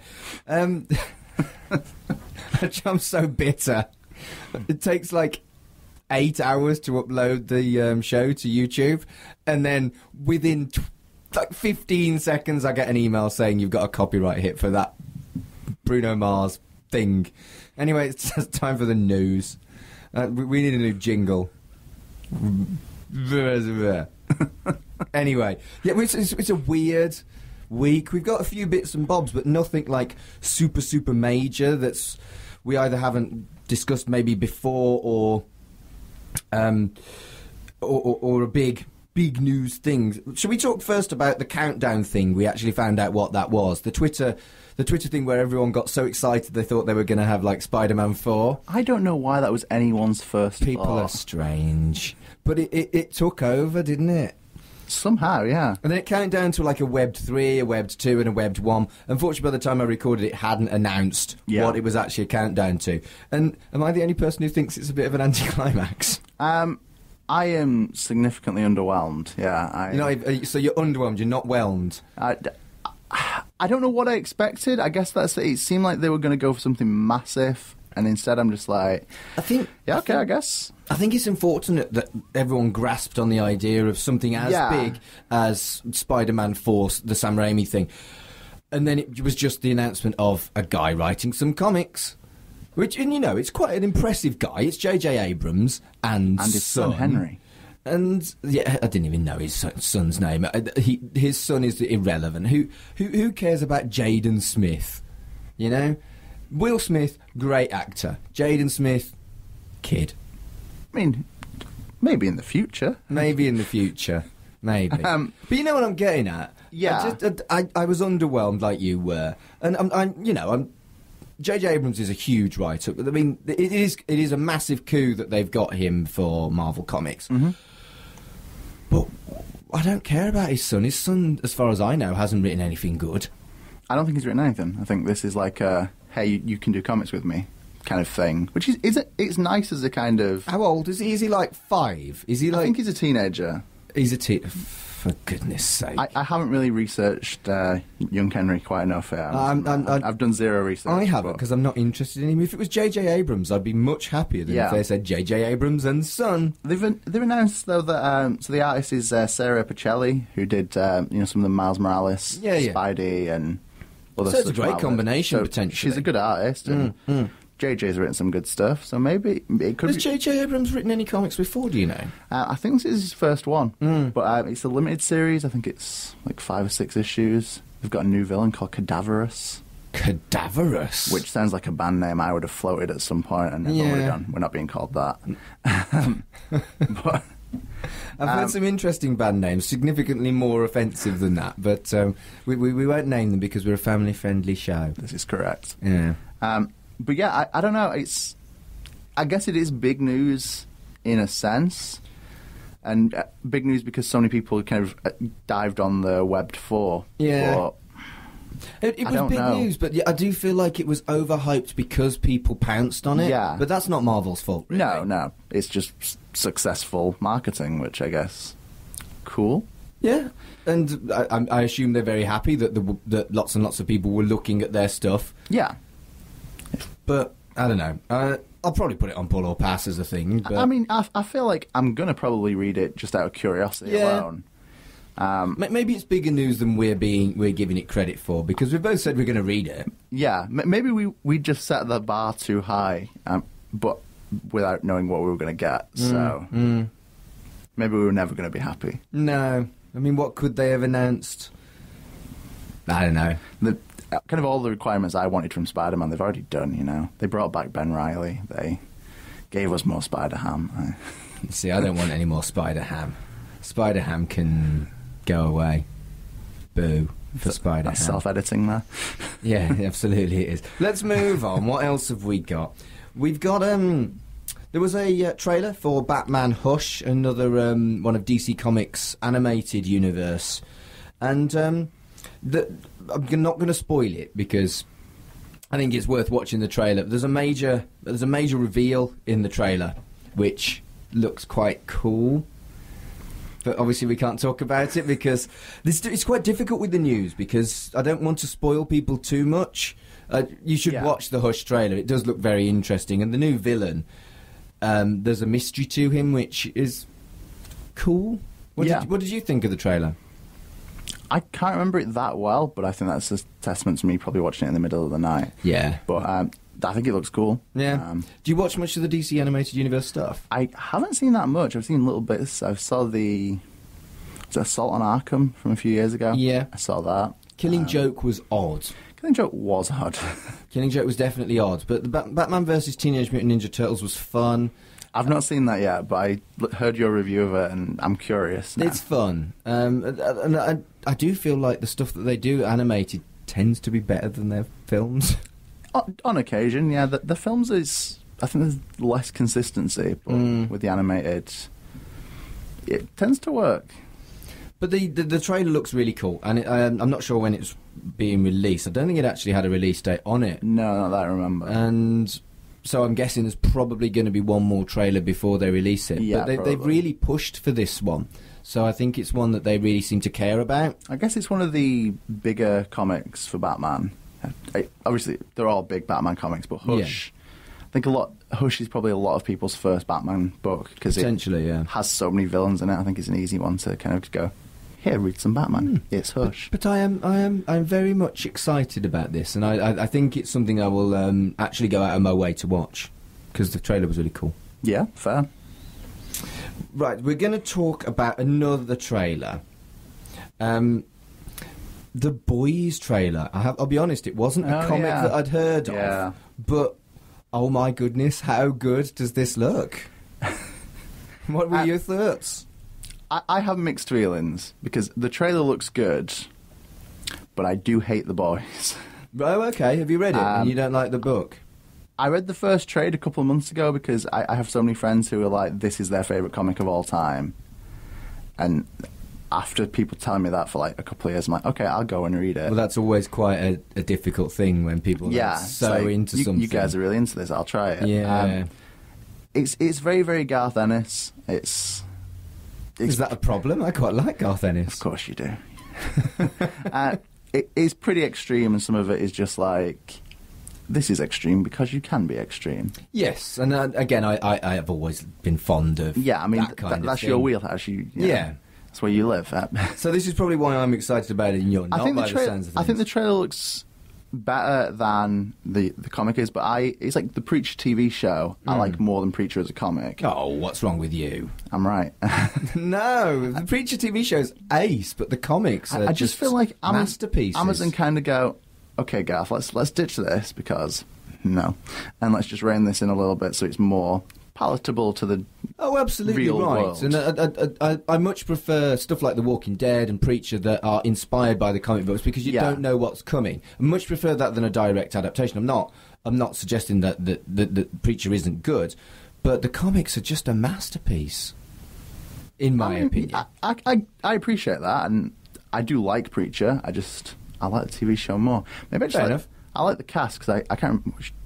[SPEAKER 2] I'm so bitter. It takes like 8 hours to upload the show to YouTube, and then within 15 seconds I get an email saying you've got a copyright hit for that Bruno Mars thing. Anyway, it's time for the news. We need a new jingle. Anyway, yeah, it's a weird week. We've got a few bits and bobs, but nothing like super major that's we either haven't discussed maybe before or a big news thing. Should we talk first about the countdown thing? We actually found out what that was. The Twitter thing where everyone got so excited they thought they were going to have like Spider-Man 4.
[SPEAKER 3] I don't know why that was anyone's first
[SPEAKER 2] People
[SPEAKER 3] thought.
[SPEAKER 2] are strange. But it took over, didn't it?
[SPEAKER 3] Somehow, yeah.
[SPEAKER 2] And then it counted down to like a Webbed 3, a Webbed 2 and a Webbed 1. Unfortunately, by the time I recorded it hadn't announced what it was actually a countdown to. And am I the only person who thinks it's a bit of an anticlimax?
[SPEAKER 3] I am significantly underwhelmed, yeah.
[SPEAKER 2] So you're underwhelmed, you're not whelmed.
[SPEAKER 3] I don't know what I expected. I guess it seemed like they were going to go for something massive, and instead I'm just like... I guess.
[SPEAKER 2] I think it's unfortunate that everyone grasped on the idea of something as big as Spider-Man 4, the Sam Raimi thing. And then it was just the announcement of a guy writing some comics. Which, and it's quite an impressive guy. It's J.J. Abrams and
[SPEAKER 3] his son Henry.
[SPEAKER 2] And I didn't even know his son's name. His son is irrelevant. Who cares about Jaden Smith? Will Smith, great actor. Jaden Smith, kid.
[SPEAKER 3] I mean, maybe in the future.
[SPEAKER 2] Maybe in the future. Maybe. But you know what I'm getting at?
[SPEAKER 3] Yeah.
[SPEAKER 2] I was underwhelmed like you were. And I'm J.J. Abrams is a huge writer. I mean, it is a massive coup that they've got him for Marvel Comics.
[SPEAKER 3] Mm-hmm.
[SPEAKER 2] But I don't care about his son. His son, as far as I know, hasn't written anything good.
[SPEAKER 3] I don't think he's written anything. I think this is like a, hey, you can do comics with me kind of thing. Which it's nice as a kind of...
[SPEAKER 2] How old is he? Is he like 5? Is he like...
[SPEAKER 3] I think he's a teenager.
[SPEAKER 2] He's a for goodness sake.
[SPEAKER 3] I haven't really researched young Henry quite enough. I've done zero research.
[SPEAKER 2] I haven't, because I'm not interested in him. If it was J.J. Abrams, I'd be much happier than if they said J.J. Abrams and son.
[SPEAKER 3] They've announced, though, that so the artist is Sarah Pacelli, who did some of the Miles Morales, Spidey, and other
[SPEAKER 2] stuff. So it's a great
[SPEAKER 3] like
[SPEAKER 2] combination,
[SPEAKER 3] so
[SPEAKER 2] potentially.
[SPEAKER 3] She's a good artist, and JJ's written some good stuff, so maybe it could
[SPEAKER 2] Has J.J. Abrams written any comics before, do you know?
[SPEAKER 3] I think this is his first one, but it's a limited series. I think it's like 5 or 6 issues. We've got a new villain called Cadaverous.
[SPEAKER 2] Cadaverous?
[SPEAKER 3] Which sounds like a band name I would have floated at some point and never would have done. We're not being called that. But...
[SPEAKER 2] I've heard some interesting band names, significantly more offensive than that, but we won't name them because we're a family-friendly show.
[SPEAKER 3] This is correct.
[SPEAKER 2] Yeah.
[SPEAKER 3] But yeah, I don't know. I guess it is big news in a sense, and big news because so many people kind of dived on the Webbed 4.
[SPEAKER 2] Yeah.
[SPEAKER 3] But
[SPEAKER 2] it was big news, but I do feel like it was overhyped because people pounced on it.
[SPEAKER 3] Yeah.
[SPEAKER 2] But that's not Marvel's fault, really.
[SPEAKER 3] No. It's just successful marketing, which I guess cool.
[SPEAKER 2] Yeah, and I assume they're very happy that lots and lots of people were looking at their stuff.
[SPEAKER 3] Yeah.
[SPEAKER 2] But, I don't know. I'll probably put it on pull or pass as a thing. But...
[SPEAKER 3] I mean, I feel like I'm going to probably read it just out of curiosity alone.
[SPEAKER 2] Maybe it's bigger news than we're giving it credit for, because we've both said we're going to read it.
[SPEAKER 3] Yeah, maybe we just set the bar too high, but without knowing what we were going to get. So maybe we were never going to be happy.
[SPEAKER 2] No. I mean, what could they have announced? I don't know.
[SPEAKER 3] Kind of all the requirements I wanted from Spider-Man, they've already done, you know. They brought back Ben Reilly. They gave us more Spider-Ham.
[SPEAKER 2] See, I don't want any more Spider-Ham. Spider-Ham can go away. Boo for Spider-Ham.
[SPEAKER 3] That's self-editing there.
[SPEAKER 2] Yeah, absolutely it is. Let's move on. What else have we got? We've got... there was a trailer for Batman Hush, another one of DC Comics' animated universe. And... I'm not going to spoil it because I think it's worth watching the trailer. There's a major reveal in the trailer which looks quite cool, but obviously we can't talk about it because it's quite difficult with the news because I don't want to spoil people too much. You should watch the Hush trailer. It does look very interesting, and the new villain, there's a mystery to him which is cool. What did you think of the trailer?
[SPEAKER 3] I can't remember it that well, but I think that's a testament to me probably watching it in the middle of the night.
[SPEAKER 2] Yeah.
[SPEAKER 3] But I think it looks cool.
[SPEAKER 2] Yeah. Do you watch much of the DC Animated Universe stuff?
[SPEAKER 3] I haven't seen that much. I've seen little bits. I saw the Assault on Arkham from a few years ago.
[SPEAKER 2] Yeah.
[SPEAKER 3] I saw that.
[SPEAKER 2] Killing Joke was odd.
[SPEAKER 3] Killing Joke was odd.
[SPEAKER 2] Killing Joke was definitely odd, but the Batman vs. Teenage Mutant Ninja Turtles was fun.
[SPEAKER 3] I've not seen that yet, but I heard your review of it, and I'm curious now.
[SPEAKER 2] It's fun. And I do feel like the stuff that they do animated tends to be better than their films.
[SPEAKER 3] On occasion, yeah. The films is... I think there's less consistency, but with the animated, it tends to work.
[SPEAKER 2] But the trailer looks really cool, and I'm not sure when it's being released. I don't think it actually had a release date on it.
[SPEAKER 3] No, not that I remember.
[SPEAKER 2] And... so I'm guessing there's probably going to be one more trailer before they release it.
[SPEAKER 3] Yeah,
[SPEAKER 2] but they've really pushed for this one. So I think it's one that they really seem to care about.
[SPEAKER 3] I guess it's one of the bigger comics for Batman. Obviously, they're all big Batman comics, but Hush... Yeah. I think Hush is probably a lot of people's first Batman book, because it has so many villains in it. I think it's an easy one to kind of go... here, read some Batman. It's Hush.
[SPEAKER 2] But I'm very much excited about this, and I think it's something I will actually go out of my way to watch, because the trailer was really cool.
[SPEAKER 3] Yeah, fair.
[SPEAKER 2] Right, we're going to talk about another trailer. The Boys trailer. I'll be honest, it wasn't a comic that I'd heard of, but oh my goodness, how good does this look? What were your thoughts?
[SPEAKER 3] I have mixed feelings because the trailer looks good, but I do hate the boys.
[SPEAKER 2] Oh, okay. Have you read it? And you don't like the book?
[SPEAKER 3] I read the first trade a couple of months ago because I have so many friends who are like, this is their favourite comic of all time. And after people telling me that for like a couple of years, I'm like, okay, I'll go and read it.
[SPEAKER 2] Well, that's always quite a difficult thing when people are so
[SPEAKER 3] like,
[SPEAKER 2] into something.
[SPEAKER 3] You guys are really into this, I'll try it.
[SPEAKER 2] Yeah.
[SPEAKER 3] It's very, very Garth Ennis.
[SPEAKER 2] Is that a problem? I quite like Garth Ennis.
[SPEAKER 3] Of course you do. It is pretty extreme, and some of it is just like, this is extreme because you can be extreme.
[SPEAKER 2] Yes, and again, I have always been fond of that kind of
[SPEAKER 3] that's
[SPEAKER 2] thing.
[SPEAKER 3] your wheelhouse.
[SPEAKER 2] Yeah.
[SPEAKER 3] That's where you live.
[SPEAKER 2] So this is probably why I'm excited about it, and you're not, by the sounds of things.
[SPEAKER 3] I think the trailer looks better than the comic is, but it's like the Preacher TV show I like more than Preacher as a comic.
[SPEAKER 2] Oh, what's wrong with you?
[SPEAKER 3] I'm right.
[SPEAKER 2] No, the Preacher TV show's ace, but the comics are
[SPEAKER 3] I just feel like
[SPEAKER 2] masterpieces.
[SPEAKER 3] Amazon kind of go, okay, Garth, let's ditch this because no, and let's just rein this in a little bit so it's more palatable to the
[SPEAKER 2] absolutely
[SPEAKER 3] real
[SPEAKER 2] right.
[SPEAKER 3] world.
[SPEAKER 2] And I much prefer stuff like The Walking Dead and Preacher that are inspired by the comic books because you don't know what's coming. I much prefer that than a direct adaptation. I'm not suggesting that Preacher isn't good, but the comics are just a masterpiece, in my opinion.
[SPEAKER 3] I appreciate that, and I do like Preacher. I like the TV show more. Maybe
[SPEAKER 2] Fair enough.
[SPEAKER 3] I like the cast because I can't remember which.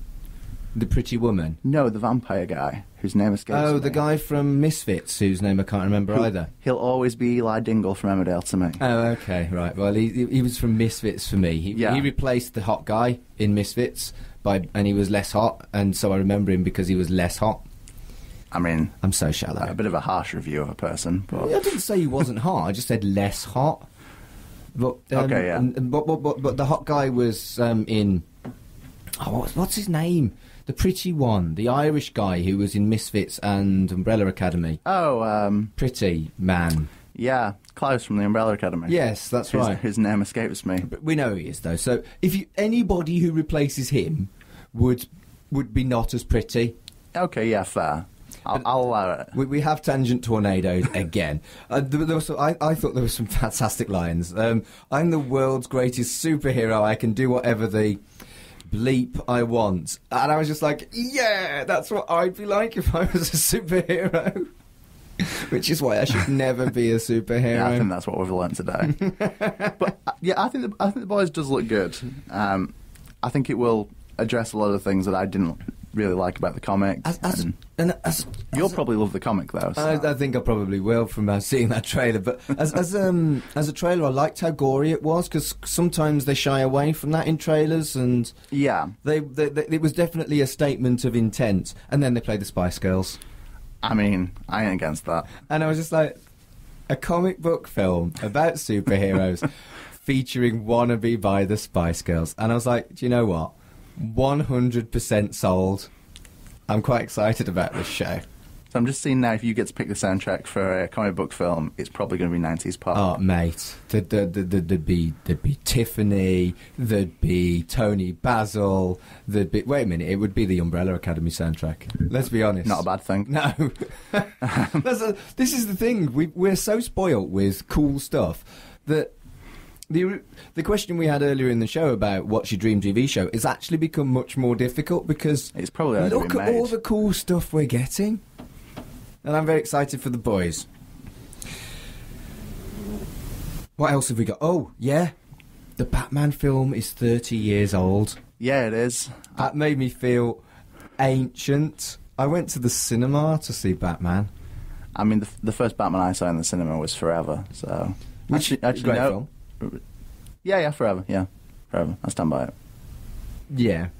[SPEAKER 2] The Pretty Woman.
[SPEAKER 3] No, the vampire guy whose name escapes me.
[SPEAKER 2] Oh, the guy from Misfits, whose name I can't remember either.
[SPEAKER 3] He'll always be Eli Dingle from Emmerdale to me.
[SPEAKER 2] Oh, okay, right. Well, he was from Misfits for me. He replaced the hot guy in Misfits, and he was less hot, and so I remember him because he was less hot.
[SPEAKER 3] I mean,
[SPEAKER 2] I'm so shallow.
[SPEAKER 3] A bit of a harsh review of a person. But
[SPEAKER 2] I didn't say he wasn't hot. I just said less hot. But,
[SPEAKER 3] okay, yeah.
[SPEAKER 2] But the hot guy was in... Oh, what's his name? The pretty one. The Irish guy who was in Misfits and Umbrella Academy.
[SPEAKER 3] Oh,
[SPEAKER 2] Pretty man.
[SPEAKER 3] Yeah, Klaus from the Umbrella Academy.
[SPEAKER 2] Yes, that's right.
[SPEAKER 3] His name escapes me.
[SPEAKER 2] But we know who he is, though. So anybody who replaces him would be not as pretty.
[SPEAKER 3] Okay, yeah, fair. I'll allow it.
[SPEAKER 2] We have tangent tornadoes again. I thought there were some fantastic lines. I'm the world's greatest superhero. I can do whatever the bleep I want. And I was just like, yeah, that's what I'd be like if I was a superhero. Which is why I should never be a superhero.
[SPEAKER 3] Yeah, I think that's what we've learned today. But yeah, I think the Boys does look good. I think it will address a lot of things that I didn't really like about the comic. You'll probably love the comic though. So.
[SPEAKER 2] I think I probably will from seeing that trailer. But as a trailer, I liked how gory it was because sometimes they shy away from that in trailers, and
[SPEAKER 3] yeah,
[SPEAKER 2] it was definitely a statement of intent. And then they played the Spice Girls.
[SPEAKER 3] I mean, I ain't against that. And
[SPEAKER 2] I was just like, a comic book film about superheroes featuring Wannabe by the Spice Girls. And I was like, do you know what? 100% sold. I'm quite excited about this show.
[SPEAKER 3] So I'm just seeing now if you get to pick the soundtrack for a comic book film, it's probably going to be 90s pop.
[SPEAKER 2] Oh, mate. There'd be Tiffany, there'd be Tony Basil, wait a minute, it would be the Umbrella Academy soundtrack. Let's be honest.
[SPEAKER 3] Not a bad thing.
[SPEAKER 2] No. This is the thing. We're so spoilt with cool stuff that the question we had earlier in the show about what's your dream TV show has actually become much more difficult because
[SPEAKER 3] it's probably
[SPEAKER 2] look at all the cool stuff we're getting. And I'm very excited for The Boys. What else have we got? Oh, yeah. The Batman film is 30 years old.
[SPEAKER 3] Yeah, it is.
[SPEAKER 2] That made me feel ancient. I went to the cinema to see Batman.
[SPEAKER 3] I mean, the first Batman I saw in the cinema was Forever, so... Actually,
[SPEAKER 2] great film.
[SPEAKER 3] Yeah, Forever, yeah. Forever. I stand by it.
[SPEAKER 2] Yeah.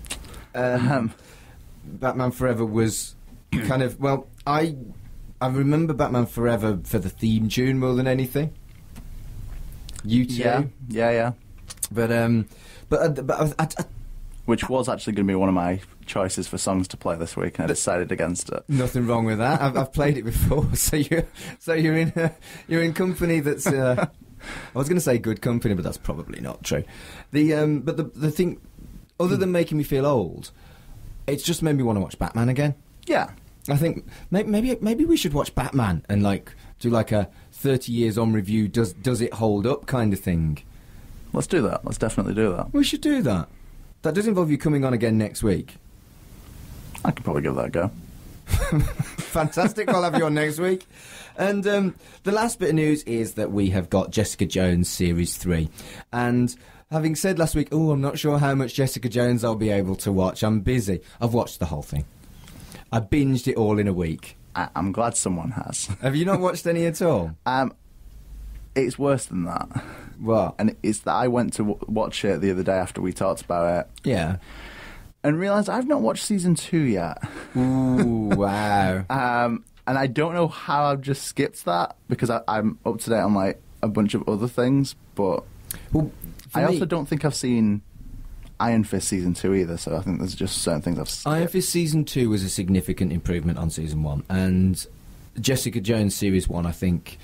[SPEAKER 2] Batman Forever was kind of... Well, I remember Batman Forever for the theme tune more than anything. You too?
[SPEAKER 3] Yeah.
[SPEAKER 2] But
[SPEAKER 3] which was actually going to be one of my choices for songs to play this week, and I decided against it.
[SPEAKER 2] Nothing wrong with that. I've played it before, so you're in company that's... I was going to say good company, but that's probably not true. But the thing, other than making me feel old, it's just made me want to watch Batman again.
[SPEAKER 3] Yeah.
[SPEAKER 2] I think maybe we should watch Batman and do like a 30 years on review. Does it hold up kind of thing?
[SPEAKER 3] Let's do that. Let's definitely do that.
[SPEAKER 2] We should do that. That does involve you coming on again next week.
[SPEAKER 3] I could probably give that a go.
[SPEAKER 2] Fantastic. I'll have you on next week. And the last bit of news is that we have got Jessica Jones Series 3. And having said last week, I'm not sure how much Jessica Jones I'll be able to watch. I'm busy. I've watched the whole thing. I binged it all in a week.
[SPEAKER 3] I'm glad someone has.
[SPEAKER 2] Have you not watched any at all?
[SPEAKER 3] It's worse than that.
[SPEAKER 2] What?
[SPEAKER 3] And it's that I went to watch it the other day after we talked about it.
[SPEAKER 2] Yeah.
[SPEAKER 3] And realised I've not watched season 2 yet.
[SPEAKER 2] Ooh, wow.
[SPEAKER 3] And I don't know how I've just skipped that, because I'm up to date on like a bunch of other things, but I also don't think I've seen Iron Fist season 2 either, so I think there's just certain things I've skipped.
[SPEAKER 2] Iron Fist season 2 was a significant improvement on season 1, and Jessica Jones series 1, I think,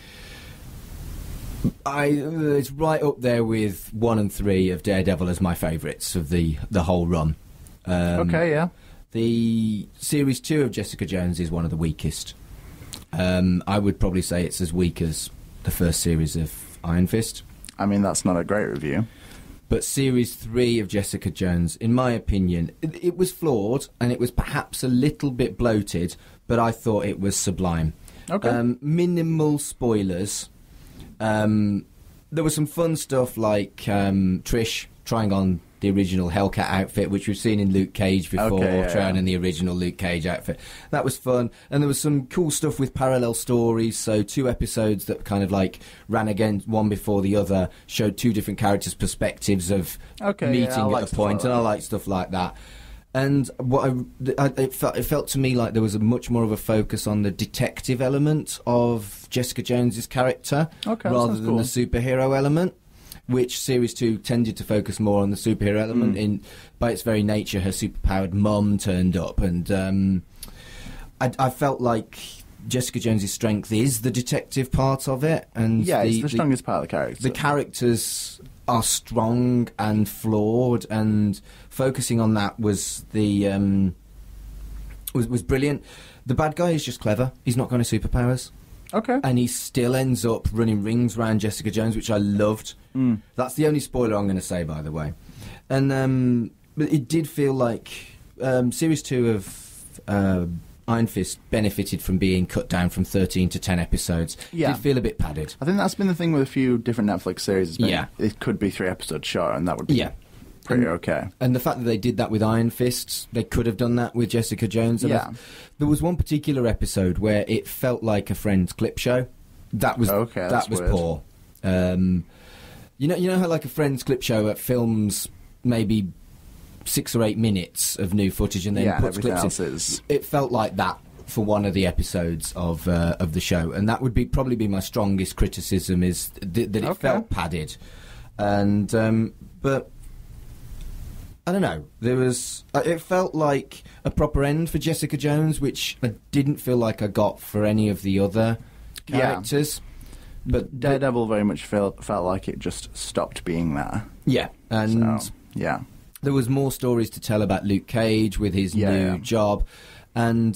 [SPEAKER 2] it's right up there with 1 and 3 of Daredevil as my favourites of the whole run.
[SPEAKER 3] Okay, yeah.
[SPEAKER 2] The series 2 of Jessica Jones is one of the weakest. I would probably say it's as weak as the first series of Iron Fist.
[SPEAKER 3] I mean, that's not a great review.
[SPEAKER 2] But Series 3 of Jessica Jones, in my opinion, it was flawed, and it was perhaps a little bit bloated, but I thought it was sublime.
[SPEAKER 3] Okay.
[SPEAKER 2] Minimal spoilers. There was some fun stuff like Trish trying on the original Hellcat outfit, which we've seen in Luke Cage before, trying on the original Luke Cage outfit. That was fun. And there was some cool stuff with parallel stories, so 2 episodes that kind of like ran against one before the other, showed 2 different characters' perspectives of meeting at a point, and I like stuff like that. And it felt to me like there was a much more of a focus on the detective element of Jessica Jones's character, rather than the superhero element, which Series 2 tended to focus more on the superhero element. By its very nature, her superpowered mum turned up, and I felt like Jessica Jones's strength is the detective part of it, and
[SPEAKER 3] it's the strongest part of the character.
[SPEAKER 2] The characters are strong and flawed, and focusing on that was was brilliant. The bad guy is just clever. He's not got any superpowers.
[SPEAKER 3] Okay.
[SPEAKER 2] And he still ends up running rings around Jessica Jones, which I loved. That's the only spoiler I'm going to say, by the way. And but it did feel like Series 2 of Iron Fist benefited from being cut down from 13 to 10 episodes.
[SPEAKER 3] Yeah.
[SPEAKER 2] It did feel a bit padded.
[SPEAKER 3] I think that's been the thing with a few different Netflix series. It could be 3 episodes short, and that would be pretty okay. And
[SPEAKER 2] the fact that they did that with Iron Fist, they could have done that with Jessica Jones. And there was one particular episode where it felt like a Friends clip show. That was
[SPEAKER 3] weird.
[SPEAKER 2] poor. You know how like a Friends clip show films maybe 6 or 8 minutes of new footage and then puts clips in. It felt like that for one of the episodes of the show, and that would probably be my strongest criticism, is that it felt padded. And but I don't know. It felt like a proper end for Jessica Jones, which I didn't feel like I got for any of the other characters. But
[SPEAKER 3] Daredevil very much felt like it just stopped being there.
[SPEAKER 2] Yeah, and
[SPEAKER 3] there
[SPEAKER 2] was more stories to tell about Luke Cage with his new job, and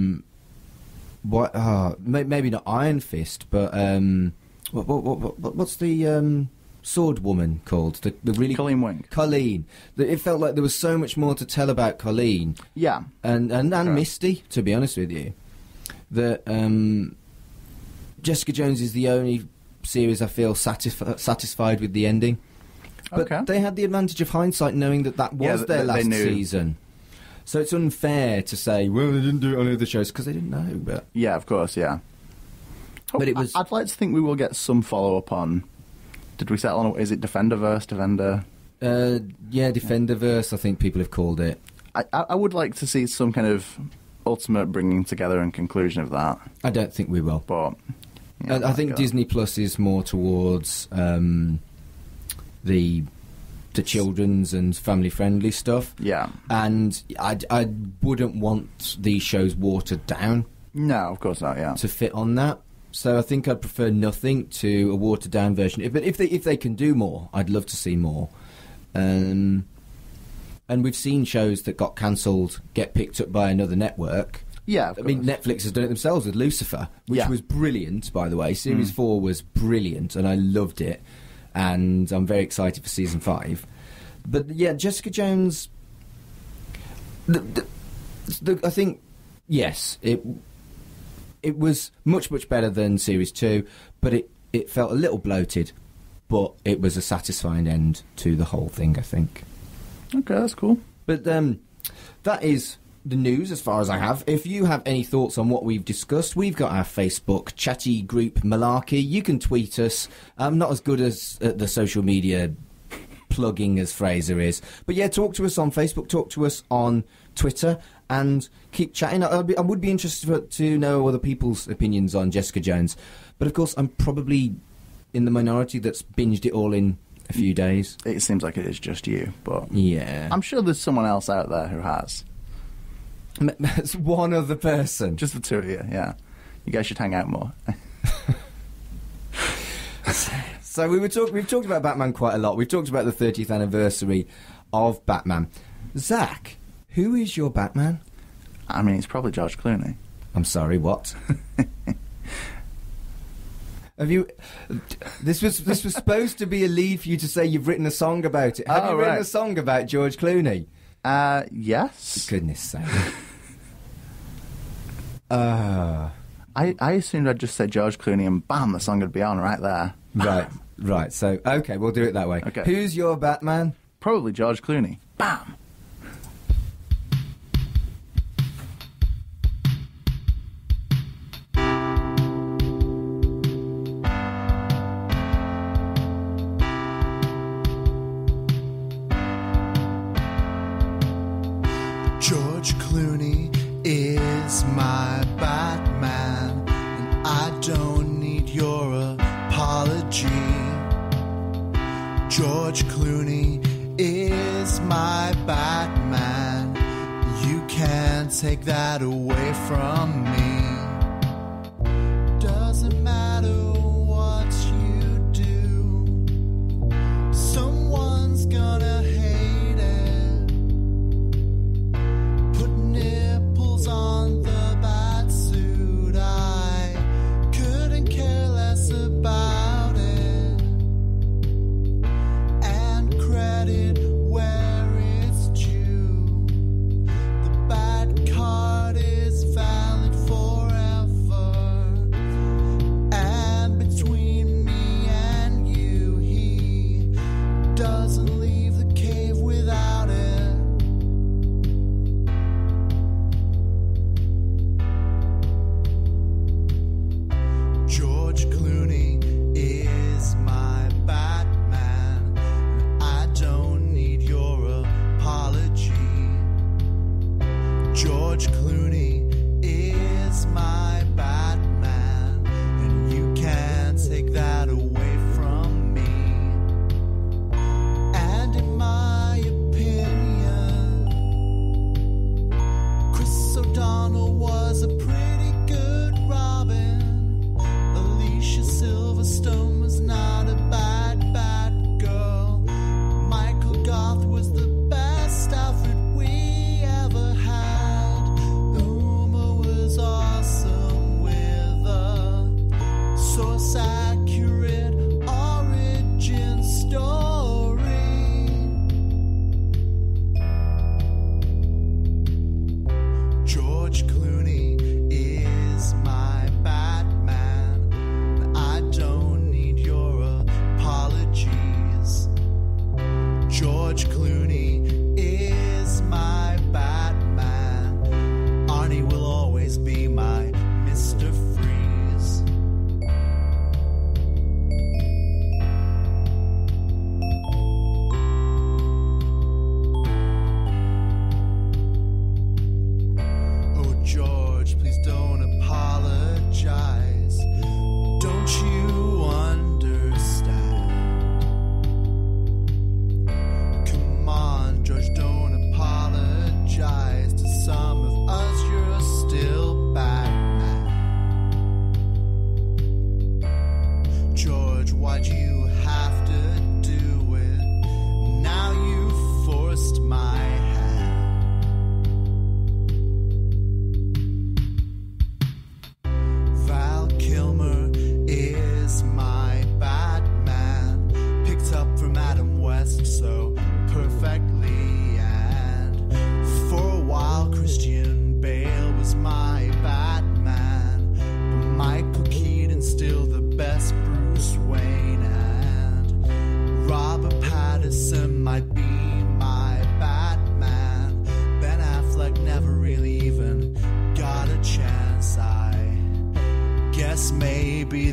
[SPEAKER 2] maybe not Iron Fist, but what's the sword woman called? The really
[SPEAKER 3] Colleen Wing.
[SPEAKER 2] Colleen. It felt like there was so much more to tell about Colleen.
[SPEAKER 3] Yeah,
[SPEAKER 2] and Misty. To be honest with you, that Jessica Jones is the only series I feel satisfied with the ending. But they had the advantage of hindsight, knowing that was their last season. So it's unfair to say, well, they didn't do it on other shows, because they didn't know. But
[SPEAKER 3] yeah, of course, yeah. But it was. I'd like to think we will get some follow-up on. Did we settle on? Is it Defenderverse? Defender?
[SPEAKER 2] Defenderverse. I think people have called it.
[SPEAKER 3] I would like to see some kind of ultimate bringing together and conclusion of that.
[SPEAKER 2] I don't think we will.
[SPEAKER 3] But
[SPEAKER 2] I think Disney Plus is more towards the children's and family-friendly stuff.
[SPEAKER 3] Yeah.
[SPEAKER 2] And I wouldn't want these shows watered down.
[SPEAKER 3] No, of course not, yeah.
[SPEAKER 2] To fit on that. So I think I'd prefer nothing to a watered-down version. But if they can do more, I'd love to see more. And And we've seen shows that got cancelled get picked up by another network.
[SPEAKER 3] Yeah, of
[SPEAKER 2] I mean,
[SPEAKER 3] course.
[SPEAKER 2] Netflix has done it themselves with Lucifer, which
[SPEAKER 3] Yeah.
[SPEAKER 2] was brilliant, by the way. Series 4 was brilliant, and I loved it. And I'm very excited for Season 5. But, yeah, Jessica Jones... I think, yes, it was much, much better than Series 2, but it felt a little bloated, but it was a satisfying end to the whole thing, I think.
[SPEAKER 3] Okay, that's cool.
[SPEAKER 2] But that is the news as far as I have. If you have any thoughts on what we've discussed, we've got our Facebook chatty group Malarkey. You can tweet us. I'm not as good as the social media plugging as Fraser is. But yeah, talk to us on Facebook, talk to us on Twitter, and keep chatting. I would be interested to know other people's opinions on Jessica Jones. But of course, I'm probably in the minority that's binged it all in a few days.
[SPEAKER 3] It seems like it is just you, but
[SPEAKER 2] Yeah.
[SPEAKER 3] I'm sure there's someone else out there who has.
[SPEAKER 2] It's one other person.
[SPEAKER 3] Just the two of you, yeah. You guys should hang out more.
[SPEAKER 2] So we've talked about Batman quite a lot. We've talked about the 30th anniversary of Batman. Zach, who is your Batman?
[SPEAKER 3] I mean, it's probably George Clooney.
[SPEAKER 2] I'm sorry, what? Have you? This was supposed to be a lead for you to say you've written a song about it. Have you written a song about George Clooney?
[SPEAKER 3] Yes.
[SPEAKER 2] For goodness sake.
[SPEAKER 3] I assumed I'd just say George Clooney and bam, the song would be on right there.
[SPEAKER 2] Right. So, okay, we'll do it that way.
[SPEAKER 3] Okay.
[SPEAKER 2] Who's your Batman?
[SPEAKER 3] Probably George Clooney. Bam!
[SPEAKER 4] George Clooney is my Batman, and I don't need your apology. George Clooney is my Batman. You can't take that away from me. Doesn't matter what you do, someone's gonna hate it. Put nipples on the bat suit, I couldn't care less about it. And credit where it's due, the bat card is valid for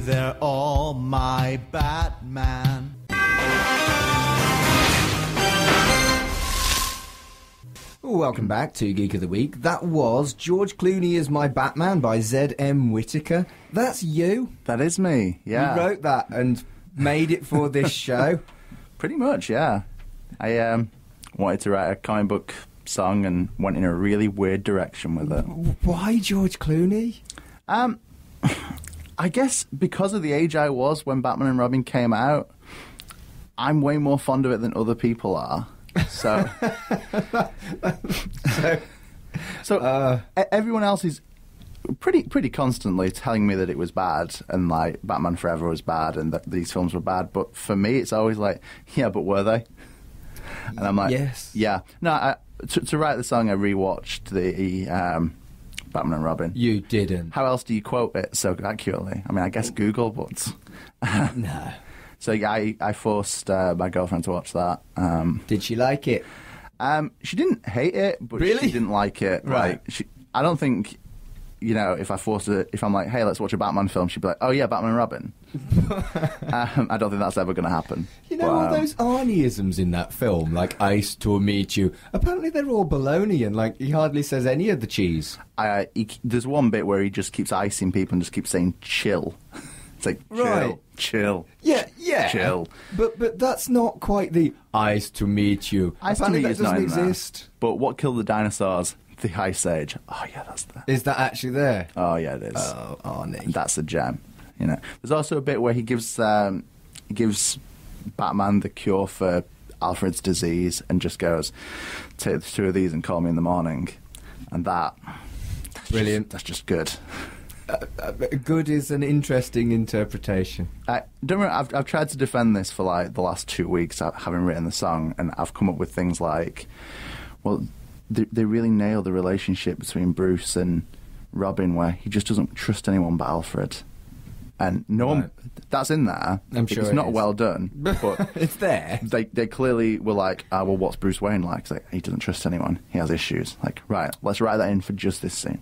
[SPEAKER 6] They're all my Batman.
[SPEAKER 2] Welcome back to Geek of the Week. That was George Clooney as My Batman by Z.M. Whittaker. That's you.
[SPEAKER 3] That is me, yeah.
[SPEAKER 2] You wrote that and made it for this show.
[SPEAKER 3] Pretty much, yeah. I wanted to write a comic book song and went in a really weird direction with it.
[SPEAKER 2] Why George Clooney?
[SPEAKER 3] I guess because of the age I was when Batman and Robin came out, I'm way more fond of it than other people are. So, everyone else is pretty constantly telling me that it was bad and like Batman Forever was bad and that these films were bad. But for me, it's always like, yeah, but were they? And I'm like,
[SPEAKER 2] yes,
[SPEAKER 3] yeah. No, to write the song, I rewatched the Batman and Robin.
[SPEAKER 2] You didn't.
[SPEAKER 3] How else do you quote it so accurately? I mean, I guess Google, but
[SPEAKER 2] no.
[SPEAKER 3] So yeah, I forced my girlfriend to watch that.
[SPEAKER 2] Did she like it?
[SPEAKER 3] She didn't hate it, but
[SPEAKER 2] Really?
[SPEAKER 3] she didn't like it.
[SPEAKER 2] Right.
[SPEAKER 3] Like, I don't think, if I forced her, if I'm like, hey, let's watch a Batman film, she'd be like, oh yeah, Batman and Robin. I don't think that's ever going to happen.
[SPEAKER 2] All those Arnie-isms in that film, like ice to meet you, apparently they're all baloney and like he hardly says any of the cheese.
[SPEAKER 3] There's one bit where he just keeps icing people and just keeps saying chill. It's like, chill.
[SPEAKER 2] Yeah.
[SPEAKER 3] Chill.
[SPEAKER 2] But that's not quite the ice to meet you.
[SPEAKER 3] Ice to
[SPEAKER 2] Apparently
[SPEAKER 3] meet
[SPEAKER 2] that
[SPEAKER 3] you's not
[SPEAKER 2] doesn't
[SPEAKER 3] in there.
[SPEAKER 2] exist.
[SPEAKER 3] But what killed the dinosaurs? The Ice Age. Oh yeah, that's there.
[SPEAKER 2] Is that actually there?
[SPEAKER 3] Oh yeah, it is.
[SPEAKER 2] Oh, Arnie.
[SPEAKER 3] That's a gem. There's also a bit where he gives Batman the cure for Alfred's disease and just goes, take the two of these and call me in the morning. And that's
[SPEAKER 2] brilliant.
[SPEAKER 3] That's just good.
[SPEAKER 2] Good is an interesting interpretation.
[SPEAKER 3] Don't worry, I've tried to defend this for like the last 2 weeks, having written the song, and I've come up with things like, well, they really nail the relationship between Bruce and Robin, where he just doesn't trust anyone but Alfred. And no one, that's in there.
[SPEAKER 2] I'm sure
[SPEAKER 3] it's not well done, but
[SPEAKER 2] it's there.
[SPEAKER 3] They clearly were like, well, what's Bruce Wayne like? It's like, he doesn't trust anyone. He has issues. Like, right, let's write that in for just this scene.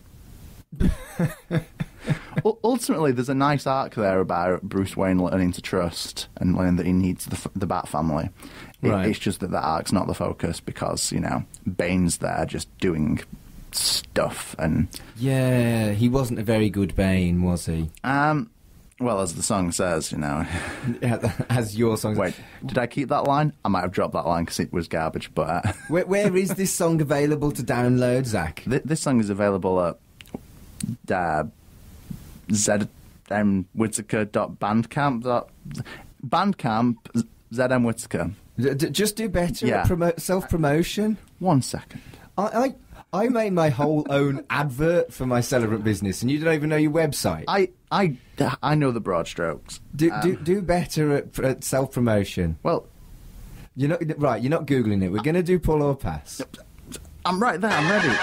[SPEAKER 3] Ultimately, there's a nice arc there about Bruce Wayne learning to trust and learning that he needs the Bat family.
[SPEAKER 2] Right.
[SPEAKER 3] It's just that arc's not the focus because, Bane's there just doing stuff. And
[SPEAKER 2] yeah, he wasn't a very good Bane, was he?
[SPEAKER 3] Well, as the song says,
[SPEAKER 2] As your song says.
[SPEAKER 3] Wait, did I keep that line? I might have dropped that line because it was garbage, but...
[SPEAKER 2] Where is this song available to download, Zach?
[SPEAKER 3] This song is available at zmwhitaker.bandcamp. Bandcamp, ZM Whittaker.
[SPEAKER 2] Just do better at self-promotion.
[SPEAKER 3] 1 second.
[SPEAKER 2] I made my whole own advert for my Celebrant business, and you don't even know your website.
[SPEAKER 3] I know the broad strokes.
[SPEAKER 2] Do better at self-promotion.
[SPEAKER 3] Well,
[SPEAKER 2] you're not right. You're not googling it. We're going to do pull or pass.
[SPEAKER 3] I'm right there. I'm ready.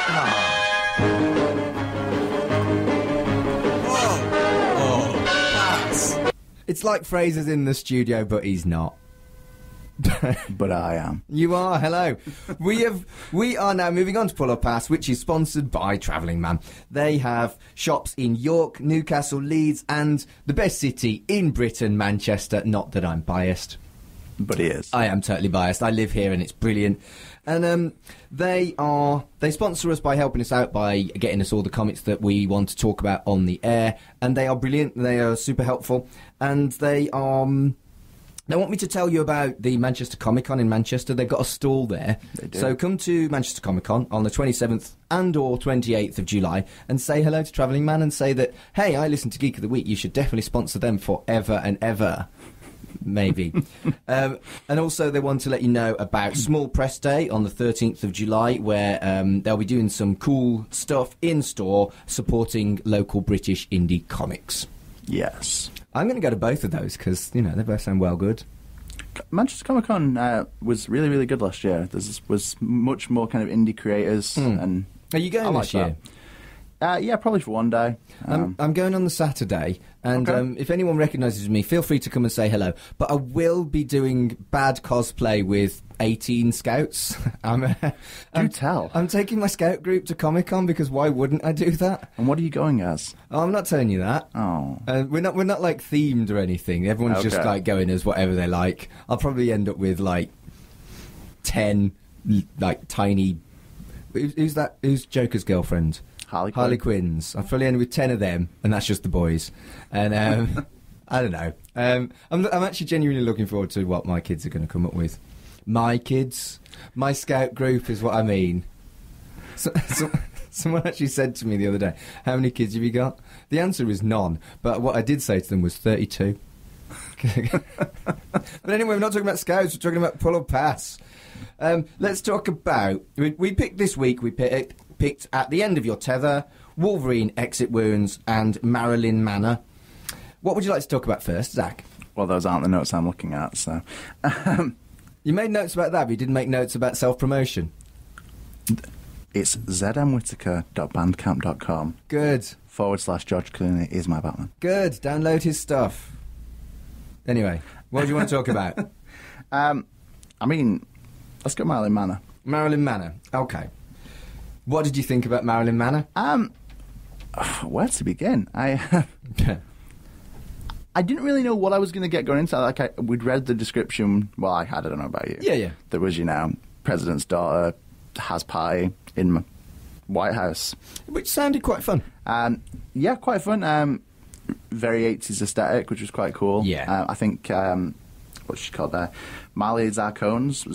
[SPEAKER 1] Pass.
[SPEAKER 2] It's like Fraser's in the studio, but he's not.
[SPEAKER 3] But I am.
[SPEAKER 2] You are. Hello. We are now moving on to Pull or Pass, which is sponsored by Travelling Man. They have shops in York, Newcastle, Leeds, and the best city in Britain, Manchester. Not that I'm biased.
[SPEAKER 3] But he is.
[SPEAKER 2] I am totally biased. I live here and it's brilliant. And they sponsor us by helping us out by getting us all the comics that we want to talk about on the air. And they are brilliant. They are super helpful. And they want me to tell you about the Manchester Comic Con in Manchester. They've got a stall there.
[SPEAKER 3] They do.
[SPEAKER 2] So come to Manchester Comic Con on the 27th and or 28th of July and say hello to Travelling Man and say that, hey, I listen to Geek of the Week. You should definitely sponsor them forever and ever. Maybe. And also they want to let you know about Small Press Day on the 13th of July, where they'll be doing some cool stuff in store supporting local British indie comics.
[SPEAKER 3] Yes.
[SPEAKER 2] I'm going to go to both of those because, they both sound well good.
[SPEAKER 3] Manchester Comic Con was really, really good last year. There was much more kind of indie creators. And
[SPEAKER 2] Are you going this year?
[SPEAKER 3] Yeah, probably for one day.
[SPEAKER 2] I'm going on the Saturday, and
[SPEAKER 3] Okay.
[SPEAKER 2] if anyone recognises me, feel free to come and say hello. But I will be doing bad cosplay with 18 scouts.
[SPEAKER 3] Do tell.
[SPEAKER 2] I'm taking my scout group to Comic-Con because why wouldn't I do that?
[SPEAKER 3] And what are you going as?
[SPEAKER 2] Oh, I'm not telling you that.
[SPEAKER 3] Oh.
[SPEAKER 2] We're not like themed or anything. Everyone's just
[SPEAKER 3] Okay.
[SPEAKER 2] like going as whatever they like. I'll probably end up with like 10 like tiny. Who's that? Who's Joker's girlfriend?
[SPEAKER 3] Harley Quinn.
[SPEAKER 2] Quinns. I'll probably end up with 10 of them, and that's just the boys. And I don't know. I'm actually genuinely looking forward to what my kids are going to come up with. My kids, my scout group is what I mean. Someone actually said to me the other day, "How many kids have you got?" The answer is none. But what I did say to them was 32. But anyway, we're not talking about scouts. We're talking about Pull or Pass. Let's talk about. We picked this week. We picked At the End of Your Tether, Wolverine, Exit Wounds, and Marilyn Manor. What would you like to talk about first, Zach?
[SPEAKER 3] Well, those aren't the notes I'm looking at, so...
[SPEAKER 2] You made notes about that, but you didn't make notes about self-promotion.
[SPEAKER 3] It's zmwhitaker.bandcamp.com
[SPEAKER 2] Good.
[SPEAKER 3] /George Clooney is my Batman.
[SPEAKER 2] Good. Download his stuff. Anyway, what do you want to talk about?
[SPEAKER 3] I mean, let's go Marilyn Manor.
[SPEAKER 2] Marilyn Manor. Okay. What did you think about Marilyn Manor?
[SPEAKER 3] Where to begin? I didn't really know what I was going to get going into. Like, we'd read the description. Well, I don't know about you.
[SPEAKER 2] Yeah.
[SPEAKER 3] There was, president's daughter has party in White House.
[SPEAKER 2] Which sounded quite fun.
[SPEAKER 3] Yeah, quite fun. Very 80s aesthetic, which was quite cool.
[SPEAKER 2] Yeah.
[SPEAKER 3] I think, what's she called there? Marley Zarcone's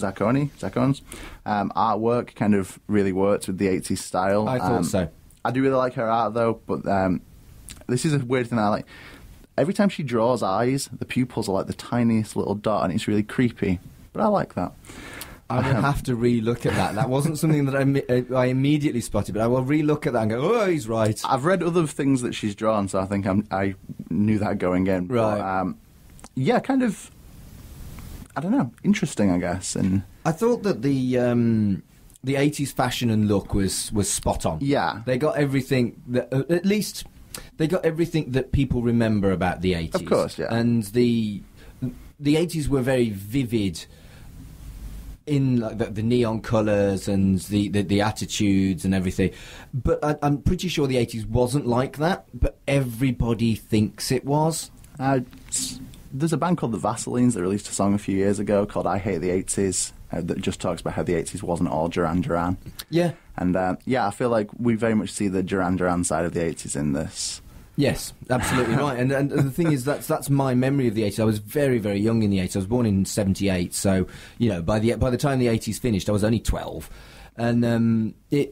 [SPEAKER 3] artwork kind of really worked with the 80s style.
[SPEAKER 2] I thought so.
[SPEAKER 3] I do really like her art, though, but this is a weird thing that I like. Every time she draws eyes, the pupils are like the tiniest little dot, and it's really creepy. But I like that.
[SPEAKER 2] I will have to re-look at that. That wasn't something that I immediately spotted, but I will re-look at that and go, oh, he's right.
[SPEAKER 3] I've read other things that she's drawn, so I think I knew that going in.
[SPEAKER 2] Right.
[SPEAKER 3] But, yeah, kind of, I don't know, interesting, I guess. And
[SPEAKER 2] I thought that the 80s fashion and look was spot on.
[SPEAKER 3] Yeah.
[SPEAKER 2] They got everything that, at least they got everything that people remember about the 80s.
[SPEAKER 3] Of course, yeah.
[SPEAKER 2] And the 80s were very vivid in like the neon colours and the attitudes and everything. But I'm pretty sure the 80s wasn't like that, but everybody thinks it was.
[SPEAKER 3] There's a band called the Vaselines that released a song a few years ago called I Hate the 80s that just talks about how the 80s wasn't all Duran Duran.
[SPEAKER 2] Yeah.
[SPEAKER 3] And yeah, I feel like we very much see the Duran Duran side of the 80s in this.
[SPEAKER 2] Yes, absolutely right. And the thing is, that's my memory of the 80s. I was very, very young in the 80s. I was born in 78, so, by the time the 80s finished, I was only 12. And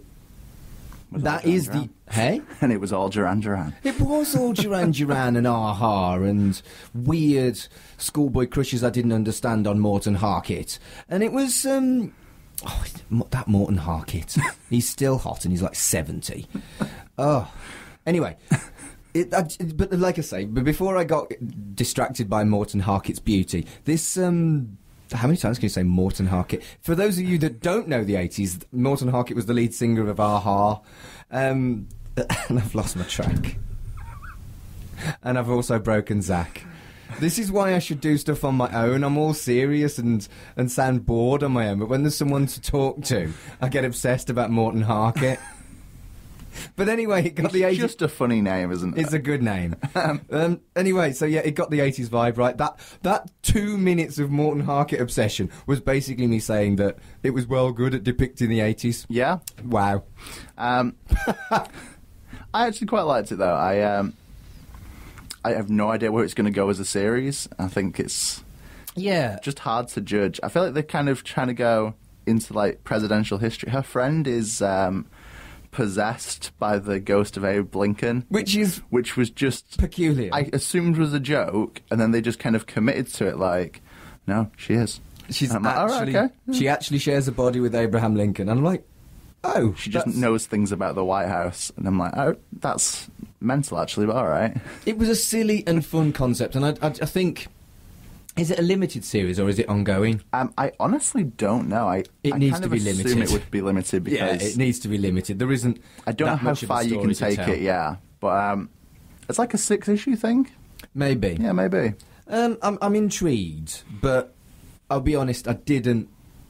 [SPEAKER 2] Hey?
[SPEAKER 3] And it was all Duran Duran.
[SPEAKER 2] It was all Duran Duran and Aha and weird schoolboy crushes I didn't understand on Morton Harkett. And it was, that Morton Harkett. He's still hot and he's like 70. Oh. Anyway. But like I say, before I got distracted by Morton Harkett's beauty, this... how many times can you say Morton Harkett? For those of you that don't know the 80s, Morton Harkett was the lead singer of Aha. And I've lost my track. And I've also broken Zach. This is why I should do stuff on my own. I'm all serious and sound bored on my own. But when there's someone to talk to, I get obsessed about Morton Harkett. But anyway, it got the 80s.
[SPEAKER 3] It's just a funny name, isn't it?
[SPEAKER 2] It's a good name. Anyway, so yeah, it got the 80s vibe, right? That 2 minutes of Morton Harkett obsession was basically me saying that it was well good at depicting the 80s.
[SPEAKER 3] Yeah.
[SPEAKER 2] Wow.
[SPEAKER 3] I actually quite liked it, though. I have no idea where it's going to go as a series. I think it's just hard to judge. I feel like they're kind of trying to go into, like, presidential history. Her friend is... possessed by the ghost of Abe Lincoln, which was just
[SPEAKER 2] peculiar.
[SPEAKER 3] I assumed was a joke, and then they just kind of committed to it. Like, no, she is.
[SPEAKER 2] She's
[SPEAKER 3] actually,
[SPEAKER 2] like, all right, okay. She actually shares a body with Abraham Lincoln, and I'm like, oh,
[SPEAKER 3] she just knows things about the White House, and I'm like, oh, that's mental, actually, but all right.
[SPEAKER 2] It was a silly and fun concept, and I think. Is it a limited series or is it ongoing?
[SPEAKER 3] I honestly don't know.
[SPEAKER 2] It needs to be limited.
[SPEAKER 3] I assume it would be limited because...
[SPEAKER 2] Yeah, it needs to be limited. There isn't...
[SPEAKER 3] I don't know how far you can take it, yeah. But it's like a 6-issue thing?
[SPEAKER 2] Maybe.
[SPEAKER 3] Yeah, maybe.
[SPEAKER 2] I'm intrigued, but I'll be honest, I didn't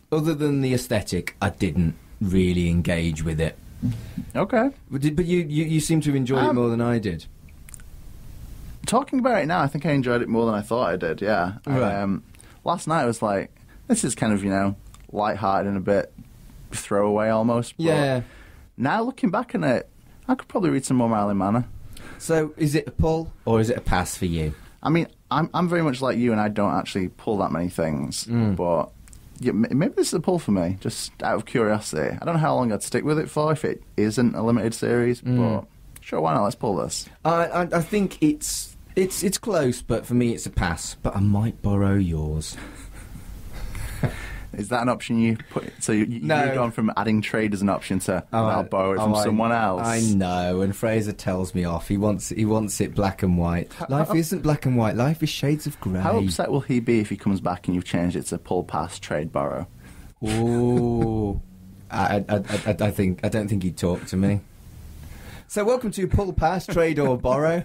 [SPEAKER 2] other than the aesthetic, I didn't really engage with it.
[SPEAKER 3] Okay.
[SPEAKER 2] But you seem to have enjoyed it more than I did.
[SPEAKER 3] Talking about it now, I think I enjoyed it more than I thought I did, yeah.
[SPEAKER 2] Right.
[SPEAKER 3] Last night I was like, this is kind of, lighthearted and a bit throwaway almost. But
[SPEAKER 2] Yeah.
[SPEAKER 3] now looking back on it, I could probably read some more Marilyn Manor.
[SPEAKER 2] So, is it a pull or is it a pass for you?
[SPEAKER 3] I mean, I'm very much like you, and I don't actually pull that many things. But yeah, maybe this is a pull for me, just out of curiosity. I don't know how long I'd stick with it for if it isn't a limited series, but sure, why not? Let's pull this.
[SPEAKER 2] I think it's close, but for me it's a pass. But I might borrow yours.
[SPEAKER 3] Is that an option you put? So you've gone from adding trade as an option to I'll borrow it from someone else.
[SPEAKER 2] I know, and Fraser tells me off. He wants it black and white. Life isn't black and white. Life is shades of grey.
[SPEAKER 3] How upset will he be if he comes back and you've changed it to pull, pass, trade, borrow?
[SPEAKER 2] Ooh, I don't think he'd talk to me. So welcome to Pull, Pass, Trade or Borrow.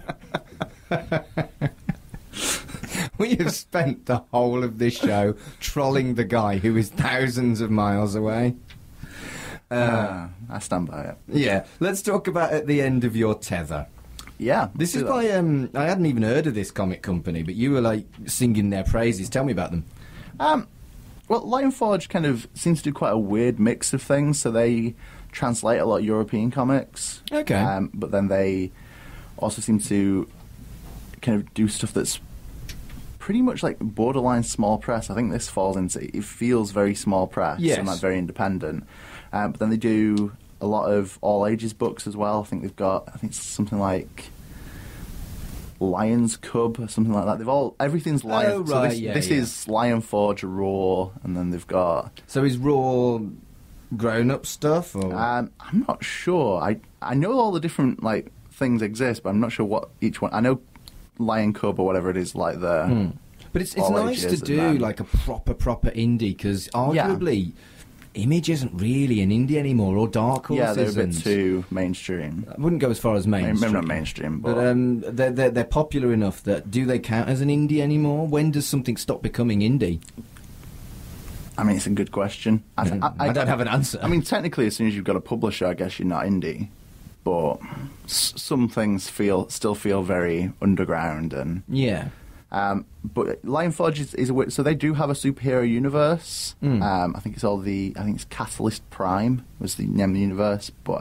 [SPEAKER 2] We have spent the whole of this show trolling the guy who is thousands of miles away.
[SPEAKER 3] I stand by it.
[SPEAKER 2] Yeah, let's talk about At the End of Your Tether.
[SPEAKER 3] Yeah.
[SPEAKER 2] This is by, I hadn't even heard of this comic company, but you were like singing their praises. Tell me about them.
[SPEAKER 3] Well, Lionforge kind of seems to do quite a weird mix of things, so they translate a lot of European comics.
[SPEAKER 2] Okay.
[SPEAKER 3] But then they also seem to kind of do stuff that's pretty much like borderline small press. I think this falls into, it feels very small press and like very independent. But then they do a lot of all ages books as well. I think it's something like Lion's Cub or something like that. Everything's Lion.
[SPEAKER 2] Oh, right,
[SPEAKER 3] so this is Lionforge Raw, and then they've got.
[SPEAKER 2] So is Raw grown-up stuff? Or?
[SPEAKER 3] I'm not sure. I know all the different like things exist, but I'm not sure what each one. I know Lion Cub or whatever it is, like the.
[SPEAKER 2] But it's nice to do like a proper indie, because arguably Image isn't really an indie anymore, or Dark Horse
[SPEAKER 3] they're
[SPEAKER 2] isn't.
[SPEAKER 3] a bit too mainstream.
[SPEAKER 2] I wouldn't go as far as mainstream.
[SPEAKER 3] Maybe not mainstream, but
[SPEAKER 2] they're popular enough that do they count as an indie anymore? When does something stop becoming indie?
[SPEAKER 3] I mean, it's a good question.
[SPEAKER 2] I don't have an answer.
[SPEAKER 3] I mean, technically, as soon as you've got a publisher, I guess you're not indie. But some things still feel very underground, and
[SPEAKER 2] yeah.
[SPEAKER 3] But Lionforge is a weird, so they do have a superhero universe. I think it's Catalyst Prime was the name of the universe, but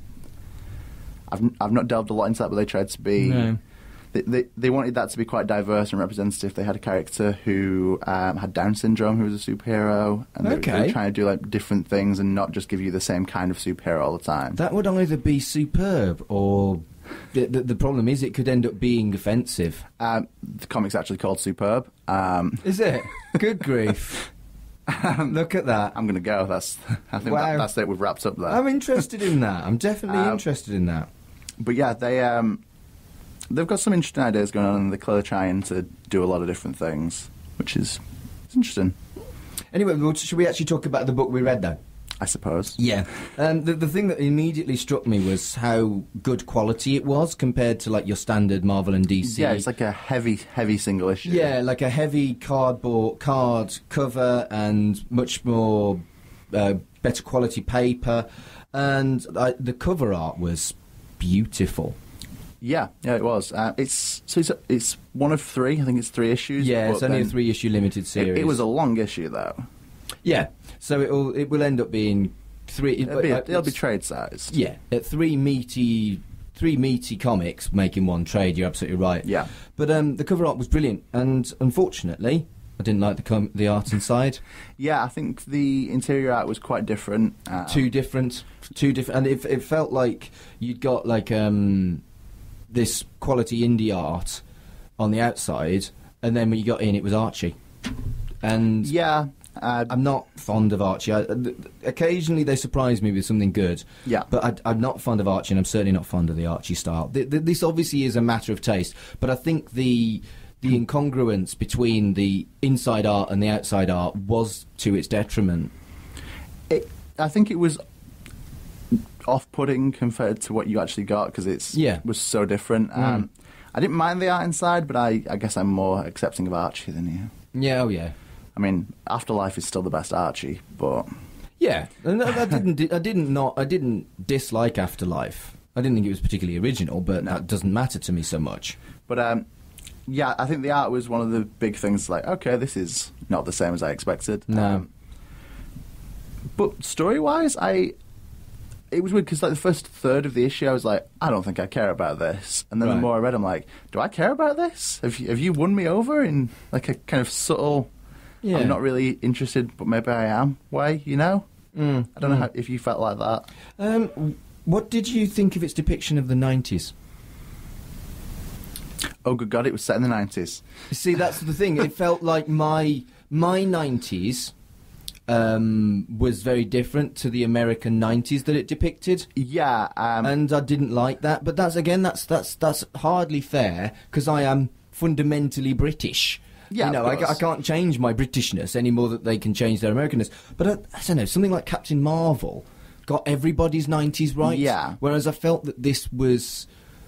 [SPEAKER 3] I've not delved a lot into that. But they tried to be. No. They wanted that to be quite diverse and representative. They had a character who had Down syndrome, who was a superhero, and they were trying to do like different things and not just give you the same kind of superhero all the time.
[SPEAKER 2] That would either be superb or the problem is it could end up being offensive.
[SPEAKER 3] The comic's actually called Superb.
[SPEAKER 2] Is it? Good grief. Look at that.
[SPEAKER 3] I'm going to go. I think that's it. We've wrapped up there.
[SPEAKER 2] I'm interested in that. I'm definitely interested in that.
[SPEAKER 3] But yeah, they've got some interesting ideas going on, and they're clearly trying to do a lot of different things, which is interesting.
[SPEAKER 2] Anyway, should we actually talk about the book we read, though?
[SPEAKER 3] I suppose.
[SPEAKER 2] Yeah. The thing that immediately struck me was how good quality it was compared to like your standard Marvel and DC.
[SPEAKER 3] Yeah, it's like a heavy single issue.
[SPEAKER 2] Yeah, like a heavy card cover and much more better quality paper, and the cover art was beautiful.
[SPEAKER 3] Yeah, it was. It's one of three. I think it's 3 issues.
[SPEAKER 2] Yeah, it's only a 3-issue limited series.
[SPEAKER 3] It was a long issue though.
[SPEAKER 2] Yeah, so it will end up being 3.
[SPEAKER 3] It'll be trade size.
[SPEAKER 2] Yeah, at 3 meaty comics making one trade. You're absolutely right.
[SPEAKER 3] Yeah,
[SPEAKER 2] but the cover art was brilliant, and unfortunately, I didn't like the art inside.
[SPEAKER 3] Yeah, I think the interior art was quite different.
[SPEAKER 2] Too different, and it felt like you'd got like this quality indie art on the outside, and then when you got in, it was Archie. And
[SPEAKER 3] yeah.
[SPEAKER 2] I'm not fond of Archie. Occasionally they surprise me with something good.
[SPEAKER 3] Yeah.
[SPEAKER 2] But I'm not fond of Archie, and I'm certainly not fond of the Archie style. This obviously is a matter of taste, but I think the incongruence between the inside art and the outside art was to its detriment.
[SPEAKER 3] I think it was off-putting compared to what you actually got, because it was so different. I didn't mind the art inside, but I guess I'm more accepting of Archie than you.
[SPEAKER 2] Yeah, oh yeah.
[SPEAKER 3] I mean, Afterlife is still the best Archie, but
[SPEAKER 2] Yeah, and I didn't dislike Afterlife. I didn't think it was particularly original, but that doesn't matter to me so much.
[SPEAKER 3] But yeah, I think the art was one of the big things. Like, okay, this is not the same as I expected.
[SPEAKER 2] No.
[SPEAKER 3] But story-wise, it was weird because like the first third of the issue, I was like, I don't think I care about this. And then the
[SPEAKER 2] Right.
[SPEAKER 3] more I read, I'm like, do I care about this? Have you won me over in like a kind of subtle,
[SPEAKER 2] Yeah.
[SPEAKER 3] I'm not really interested, but maybe I am way, you know? I don't know if you felt like that.
[SPEAKER 2] What did you think of its depiction of the 90s?
[SPEAKER 3] Oh, good God, it was set in the 90s.
[SPEAKER 2] See, that's the thing. It felt like my 90s was very different to the American 90s that it depicted.
[SPEAKER 3] Yeah.
[SPEAKER 2] And I didn't like that. But that's hardly fair, because I am fundamentally British.
[SPEAKER 3] Yeah,
[SPEAKER 2] you know,
[SPEAKER 3] of
[SPEAKER 2] I
[SPEAKER 3] course.
[SPEAKER 2] can't change my Britishness any more than they can change their Americanness. But I don't know, something like Captain Marvel got everybody's 90s right.
[SPEAKER 3] Yeah.
[SPEAKER 2] Whereas I felt that this was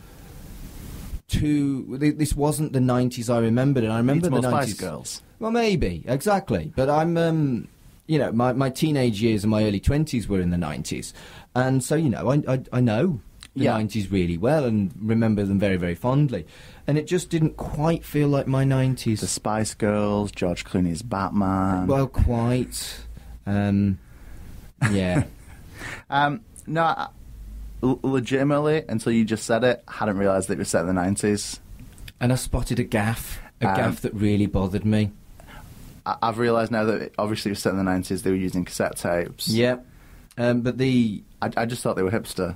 [SPEAKER 2] this wasn't the 90s I remembered, and I remember
[SPEAKER 3] Needs
[SPEAKER 2] the
[SPEAKER 3] more
[SPEAKER 2] 90s.
[SPEAKER 3] Spice Girls.
[SPEAKER 2] Well, maybe, exactly. But I'm, you know, my teenage years and my early 20s were in the 90s. And so, you know, I know the
[SPEAKER 3] Yeah.
[SPEAKER 2] 90s really well and remember them very, very fondly. And it just didn't quite feel like my 90s.
[SPEAKER 3] The Spice Girls, George Clooney's Batman.
[SPEAKER 2] Well, quite. Yeah.
[SPEAKER 3] No, legitimately, until you just said it, I hadn't realised that it was set in the 90s.
[SPEAKER 2] And I spotted a gaff that really bothered me.
[SPEAKER 3] I've realised now that obviously it was set in the 90s, they were using cassette tapes.
[SPEAKER 2] Yeah. But the...
[SPEAKER 3] I just thought they were hipster.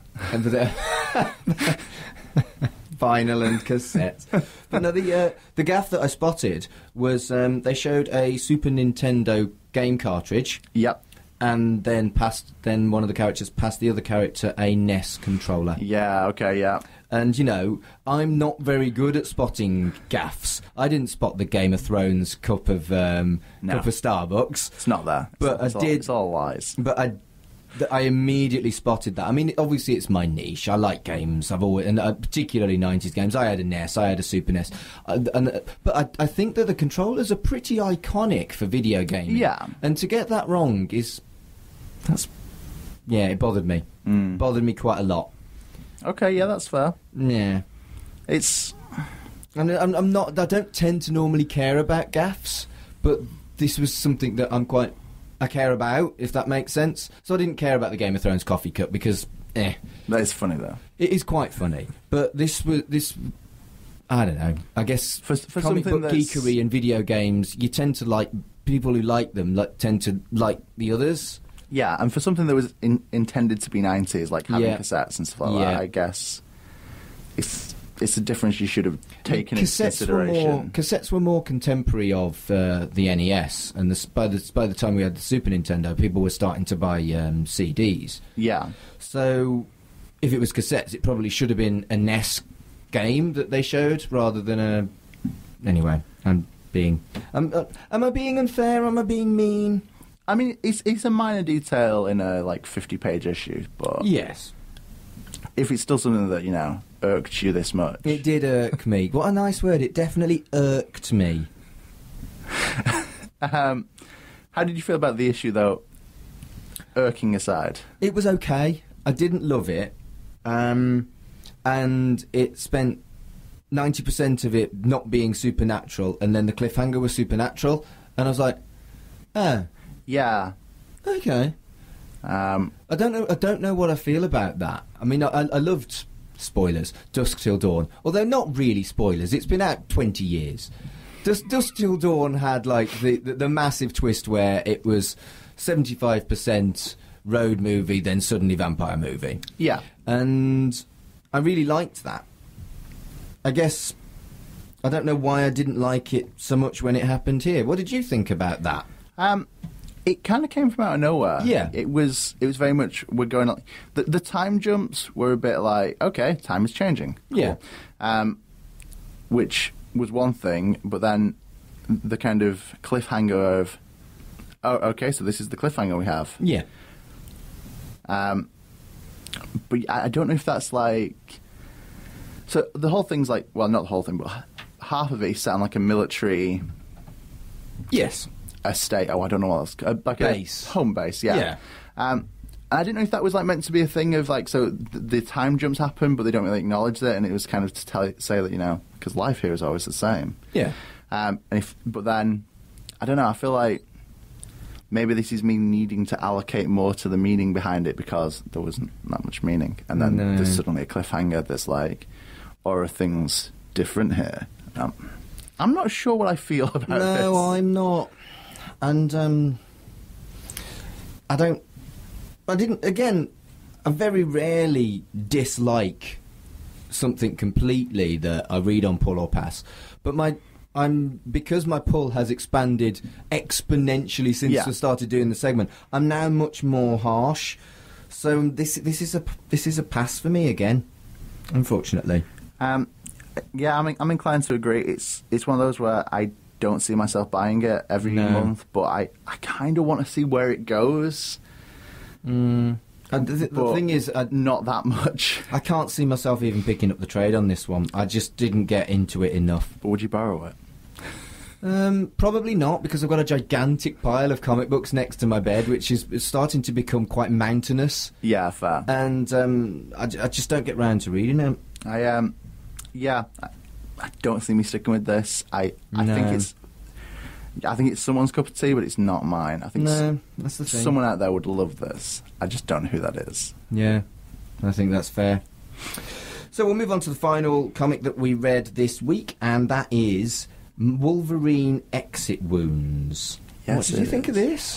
[SPEAKER 2] Vinyl and cassettes. But no, the gaff that I spotted was they showed a Super Nintendo game cartridge.
[SPEAKER 3] Yep.
[SPEAKER 2] And then one of the characters passed the other character a NES controller.
[SPEAKER 3] Yeah, okay, yeah.
[SPEAKER 2] And, you know, I'm not very good at spotting gaffs. I didn't spot the Game of Thrones cup of Starbucks.
[SPEAKER 3] It's not there.
[SPEAKER 2] But
[SPEAKER 3] it's
[SPEAKER 2] I did...
[SPEAKER 3] It's all lies.
[SPEAKER 2] But I immediately spotted that. I mean, obviously it's my niche. I like games. I've always, and particularly 90s games. I had a NES. I had a Super NES. But I think that the controllers are pretty iconic for video gaming.
[SPEAKER 3] Yeah.
[SPEAKER 2] And to get that wrong it bothered me. Bothered me quite a lot.
[SPEAKER 3] Okay, yeah, that's fair.
[SPEAKER 2] Yeah.
[SPEAKER 3] It's...
[SPEAKER 2] And I don't tend to normally care about gaffs, but this was something that I care about, if that makes sense. So I didn't care about the Game of Thrones coffee cup because,
[SPEAKER 3] That is funny, though.
[SPEAKER 2] It is quite funny. But this I don't know. I guess
[SPEAKER 3] For
[SPEAKER 2] comic
[SPEAKER 3] something
[SPEAKER 2] book
[SPEAKER 3] that's...
[SPEAKER 2] geekery and video games, you tend to like... People who like them tend to like the others.
[SPEAKER 3] Yeah, and for something that was intended to be 90s, like having cassettes and stuff like that, I guess it's a difference you should have taken into consideration.
[SPEAKER 2] Cassettes were more contemporary of the NES, and by the time we had the Super Nintendo, people were starting to buy CDs.
[SPEAKER 3] Yeah.
[SPEAKER 2] So if it was cassettes, it probably should have been a NES game that they showed rather than a... Anyway, am I being unfair? Am I being mean?
[SPEAKER 3] I mean, it's a minor detail in a, 50-page issue, but...
[SPEAKER 2] Yes.
[SPEAKER 3] If it's still something that, you know, irked you this much...
[SPEAKER 2] It did irk me. What a nice word. It definitely irked me.
[SPEAKER 3] How did you feel about the issue, though, irking aside?
[SPEAKER 2] It was okay. I didn't love it. And it spent 90% of it not being supernatural, and then the cliffhanger was supernatural, and I was like, oh...
[SPEAKER 3] Yeah.
[SPEAKER 2] Okay. I don't know what I feel about that. I mean, I loved spoilers, Dusk Till Dawn, although not really spoilers. It's been out 20 years. Dusk Till Dawn had the massive twist where it was 75% road movie, then suddenly vampire movie.
[SPEAKER 3] Yeah.
[SPEAKER 2] And I really liked that. I guess I don't know why I didn't like it so much when it happened here. What did you think about that?
[SPEAKER 3] It kind of came from out of nowhere.
[SPEAKER 2] Yeah.
[SPEAKER 3] It was very much, we're going on... The time jumps were a bit like, okay, time is changing. Cool.
[SPEAKER 2] Yeah.
[SPEAKER 3] Which was one thing, but then the kind of cliffhanger of, oh, okay, so this is the cliffhanger we have.
[SPEAKER 2] Yeah.
[SPEAKER 3] But I don't know if that's like... So the whole thing's like, well, not the whole thing, but half of it is set on like a military...
[SPEAKER 2] Yes.
[SPEAKER 3] estate. Oh, I don't know what else. Like
[SPEAKER 2] Base.
[SPEAKER 3] a home base. Yeah. And I didn't know if that was like meant to be a thing of like, so the time jumps happen, but they don't really acknowledge it, and it was kind of to say that, you know, because life here is always the same.
[SPEAKER 2] Yeah.
[SPEAKER 3] But then, I don't know, I feel like maybe this is me needing to allocate more to the meaning behind it because there wasn't that much meaning. And then there's suddenly a cliffhanger that's like, or are things different here? I'm not sure what I feel about this.
[SPEAKER 2] No, I'm not. And I very rarely dislike something completely that I read on Pull or Pass. But because my pull has expanded exponentially since
[SPEAKER 3] Yeah.
[SPEAKER 2] we started doing the segment, I'm now much more harsh. So this is a pass for me again, unfortunately.
[SPEAKER 3] Yeah, I'm inclined to agree. It's one of those where I don't see myself buying it every month, but I kind of want to see where it goes.
[SPEAKER 2] The thing is,
[SPEAKER 3] not that much.
[SPEAKER 2] I can't see myself even picking up the trade on this one. I just didn't get into it enough.
[SPEAKER 3] But would you borrow it?
[SPEAKER 2] Probably not, because I've got a gigantic pile of comic books next to my bed, which is starting to become quite mountainous.
[SPEAKER 3] Yeah, fair.
[SPEAKER 2] And I just don't get round to reading them.
[SPEAKER 3] I don't see me sticking with this. I think it's someone's cup of tea, but it's not mine. I think
[SPEAKER 2] that's the thing.
[SPEAKER 3] someone out there would love this. I just don't know who that is.
[SPEAKER 2] Yeah, I think that's fair. So we'll move on to the final comic that we read this week, and that is Wolverine Exit Wounds.
[SPEAKER 3] Yes,
[SPEAKER 2] What did you think of this?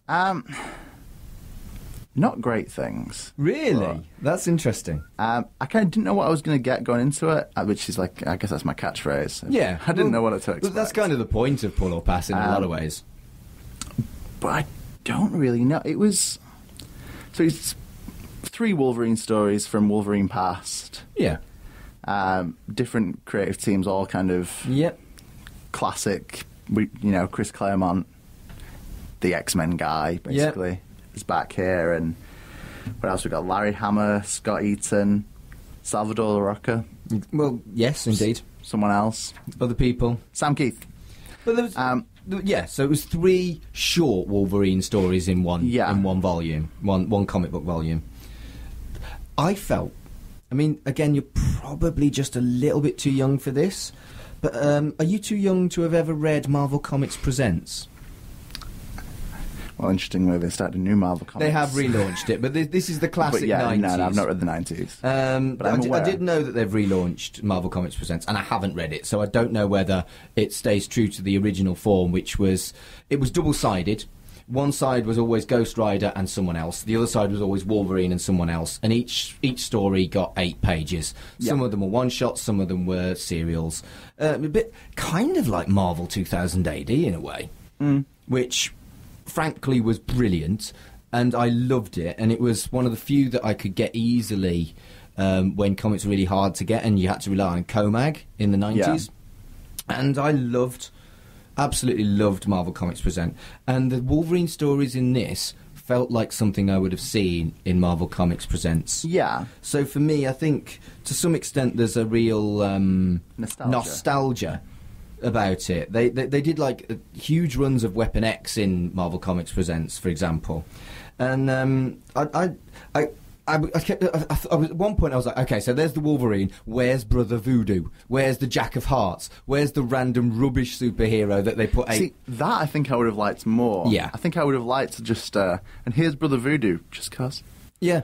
[SPEAKER 3] Not great things.
[SPEAKER 2] Really?
[SPEAKER 3] But,
[SPEAKER 2] That's interesting.
[SPEAKER 3] I kind of didn't know what I was going to get going into it, which is like, I guess that's my catchphrase.
[SPEAKER 2] Yeah.
[SPEAKER 3] I didn't know what to expect.
[SPEAKER 2] But that's kind of the point of Pull or Pass in a lot of ways.
[SPEAKER 3] But I don't really know. It's 3 Wolverine stories from Wolverine past.
[SPEAKER 2] Yeah.
[SPEAKER 3] Different creative teams, all kind of
[SPEAKER 2] Yep.
[SPEAKER 3] classic. Chris Claremont, the X-Men guy, basically, is back here. And what else we got? Larry Hama, Scott Eaton, Salvador LaRocca.
[SPEAKER 2] Well, yes, indeed.
[SPEAKER 3] Someone else.
[SPEAKER 2] Other people.
[SPEAKER 3] Sam Keith.
[SPEAKER 2] But there was, so it was 3 short Wolverine stories in one volume, one comic book volume. I felt, again, you're probably just a little bit too young for this, but are you too young to have ever read Marvel Comics Presents?
[SPEAKER 3] Well, interestingly, they started a new Marvel Comics.
[SPEAKER 2] They have relaunched it, but this is the classic 90s.
[SPEAKER 3] No, I've not read the 90s.
[SPEAKER 2] But I did know that they've relaunched Marvel Comics Presents, and I haven't read it, so I don't know whether it stays true to the original form, which was double-sided. One side was always Ghost Rider and someone else. The other side was always Wolverine and someone else. And each story got 8 pages. Some of them were one-shots, some of them were serials. A bit kind of like Marvel 2000 AD in a way, which frankly was brilliant, and I loved it. And it was one of the few that I could get easily when comics were really hard to get and you had to rely on Comag in the 90s. Yeah. And I absolutely loved Marvel Comics Present. And the Wolverine stories in this felt like something I would have seen in Marvel Comics Presents.
[SPEAKER 3] Yeah.
[SPEAKER 2] So for me, I think to some extent there's a real nostalgia about it. They did like huge runs of Weapon X in Marvel Comics Presents, for example. And I kept at one point I was like, okay, so there's the Wolverine. Where's Brother Voodoo? Where's the Jack of Hearts? Where's the random rubbish superhero that they put?
[SPEAKER 3] See, that I think I would have liked more.
[SPEAKER 2] Yeah,
[SPEAKER 3] I think I would have liked to just and here's Brother Voodoo, just 'cause.
[SPEAKER 2] Yeah,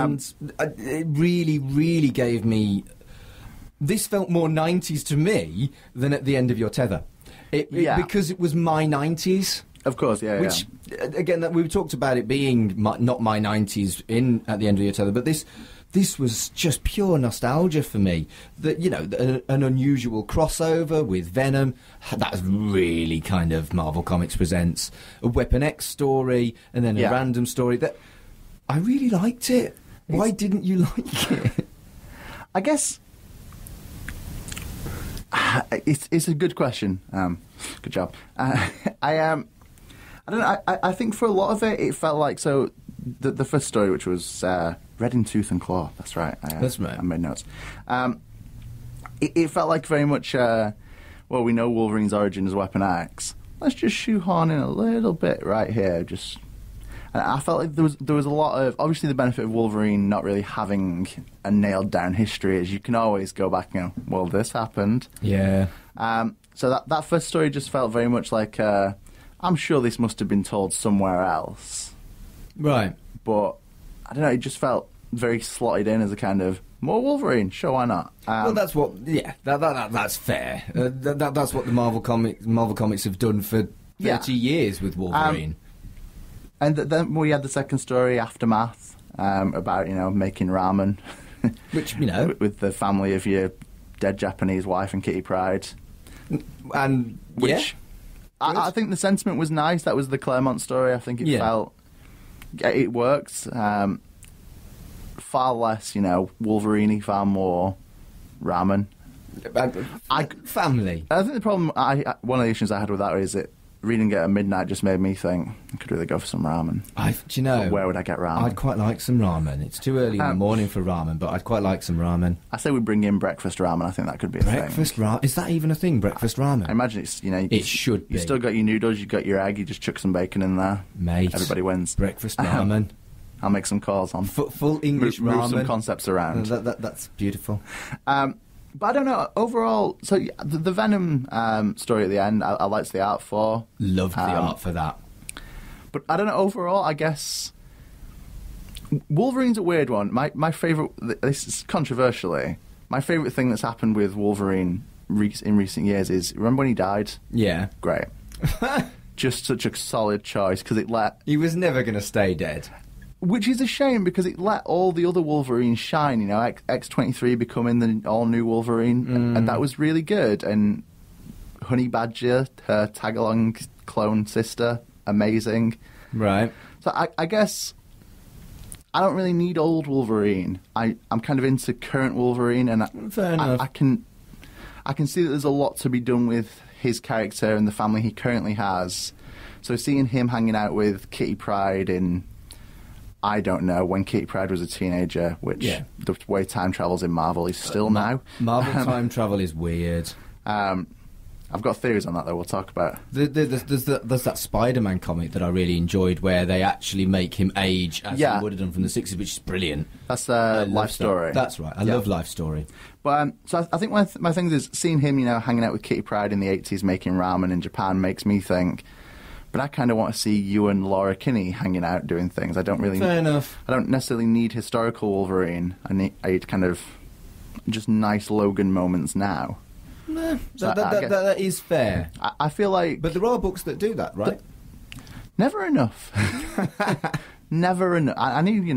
[SPEAKER 2] it really, really gave me. This felt more 90s to me than at the End of Your Tether. Because it was my 90s.
[SPEAKER 3] Of course, yeah.
[SPEAKER 2] Which, again, we've talked about it being not my 90s at the End of Your Tether, but this was just pure nostalgia for me. That an unusual crossover with Venom, that's really kind of Marvel Comics Presents. A Weapon X story, and then a random story. That I really liked it. Why didn't you like it?
[SPEAKER 3] I guess it's a good question. Good job. I don't know. I think for a lot of it felt like the first story, which was Red in Tooth and Claw. That's right.
[SPEAKER 2] That's right.
[SPEAKER 3] I made notes. It felt like very much. We know Wolverine's origin is Weapon X, let's just shoehorn in a little bit right here. And I felt like there was a lot of, obviously the benefit of Wolverine not really having a nailed down history is you can always go back and go, well, this happened.
[SPEAKER 2] Yeah.
[SPEAKER 3] So that first story just felt very much like, I'm sure this must have been told somewhere else.
[SPEAKER 2] Right.
[SPEAKER 3] But, I don't know, it just felt very slotted in as a kind of, more Wolverine, sure, why not?
[SPEAKER 2] Well, that's what, yeah, that's fair. That's what the Marvel Comics have done for 30 years with Wolverine.
[SPEAKER 3] And then we had the second story, Aftermath, about, making ramen.
[SPEAKER 2] Which,
[SPEAKER 3] with the family of your dead Japanese wife and Kitty Pryde.
[SPEAKER 2] And,
[SPEAKER 3] which I think the sentiment was nice. That was the Claremont story. I think it felt... It worked. Far less, Wolverine-y, far more ramen.
[SPEAKER 2] Family.
[SPEAKER 3] I think the problem... one of the issues I had with that is that reading it at midnight just made me think, I could really go for some ramen.
[SPEAKER 2] Do you know...
[SPEAKER 3] But where would I get ramen?
[SPEAKER 2] I'd quite like some ramen. It's too early in the morning for ramen, but I'd quite like some ramen.
[SPEAKER 3] I say we bring in breakfast ramen. I think that could be a thing.
[SPEAKER 2] Breakfast ramen? Is that even a thing, breakfast ramen?
[SPEAKER 3] I imagine it's,
[SPEAKER 2] It should be.
[SPEAKER 3] You still got your noodles, you've got your egg, you just chuck some bacon in there.
[SPEAKER 2] Mate.
[SPEAKER 3] Everybody wins.
[SPEAKER 2] Breakfast ramen.
[SPEAKER 3] I'll make some calls on...
[SPEAKER 2] Full English ramen.
[SPEAKER 3] Move some concepts around.
[SPEAKER 2] That's beautiful.
[SPEAKER 3] But I don't know, overall, so the Venom story at the end, I liked the art for.
[SPEAKER 2] Loved the art for that.
[SPEAKER 3] But I don't know, overall, I guess... Wolverine's a weird one. My favourite, this is controversially, my favourite thing that's happened with Wolverine in recent years is, remember when he died?
[SPEAKER 2] Yeah.
[SPEAKER 3] Great. Just such a solid choice, because it let...
[SPEAKER 2] He was never going to stay dead.
[SPEAKER 3] Which is a shame, because it let all the other Wolverines shine, X-23 becoming the all-new Wolverine, and that was really good, and Honey Badger, her tag-along clone sister, amazing.
[SPEAKER 2] Right.
[SPEAKER 3] So I guess I don't really need old Wolverine. I'm kind of into current Wolverine, and
[SPEAKER 2] Fair enough.
[SPEAKER 3] I can see that there's a lot to be done with his character and the family he currently has. So seeing him hanging out with Kitty Pryde in... I don't know, when Kitty Pryde was a teenager, which the way time travels in Marvel is still now.
[SPEAKER 2] Marvel time travel is weird.
[SPEAKER 3] I've got theories on that, though, we'll talk about.
[SPEAKER 2] There's that Spider-Man comic that I really enjoyed where they actually make him age as he would have done from the 60s, which is brilliant.
[SPEAKER 3] That's Life Story.
[SPEAKER 2] That's right, I love Life Story.
[SPEAKER 3] But so I think my thing is, seeing him, hanging out with Kitty Pryde in the 80s, making ramen in Japan, makes me think... But I kind of want to see you and Laura Kinney hanging out doing things. I don't really...
[SPEAKER 2] Fair enough.
[SPEAKER 3] I don't necessarily need historical Wolverine. I need kind of just nice Logan moments now.
[SPEAKER 2] Nah, that is fair.
[SPEAKER 3] I feel like...
[SPEAKER 2] But there are books that do that, right?
[SPEAKER 3] Never enough. Never enough. I need,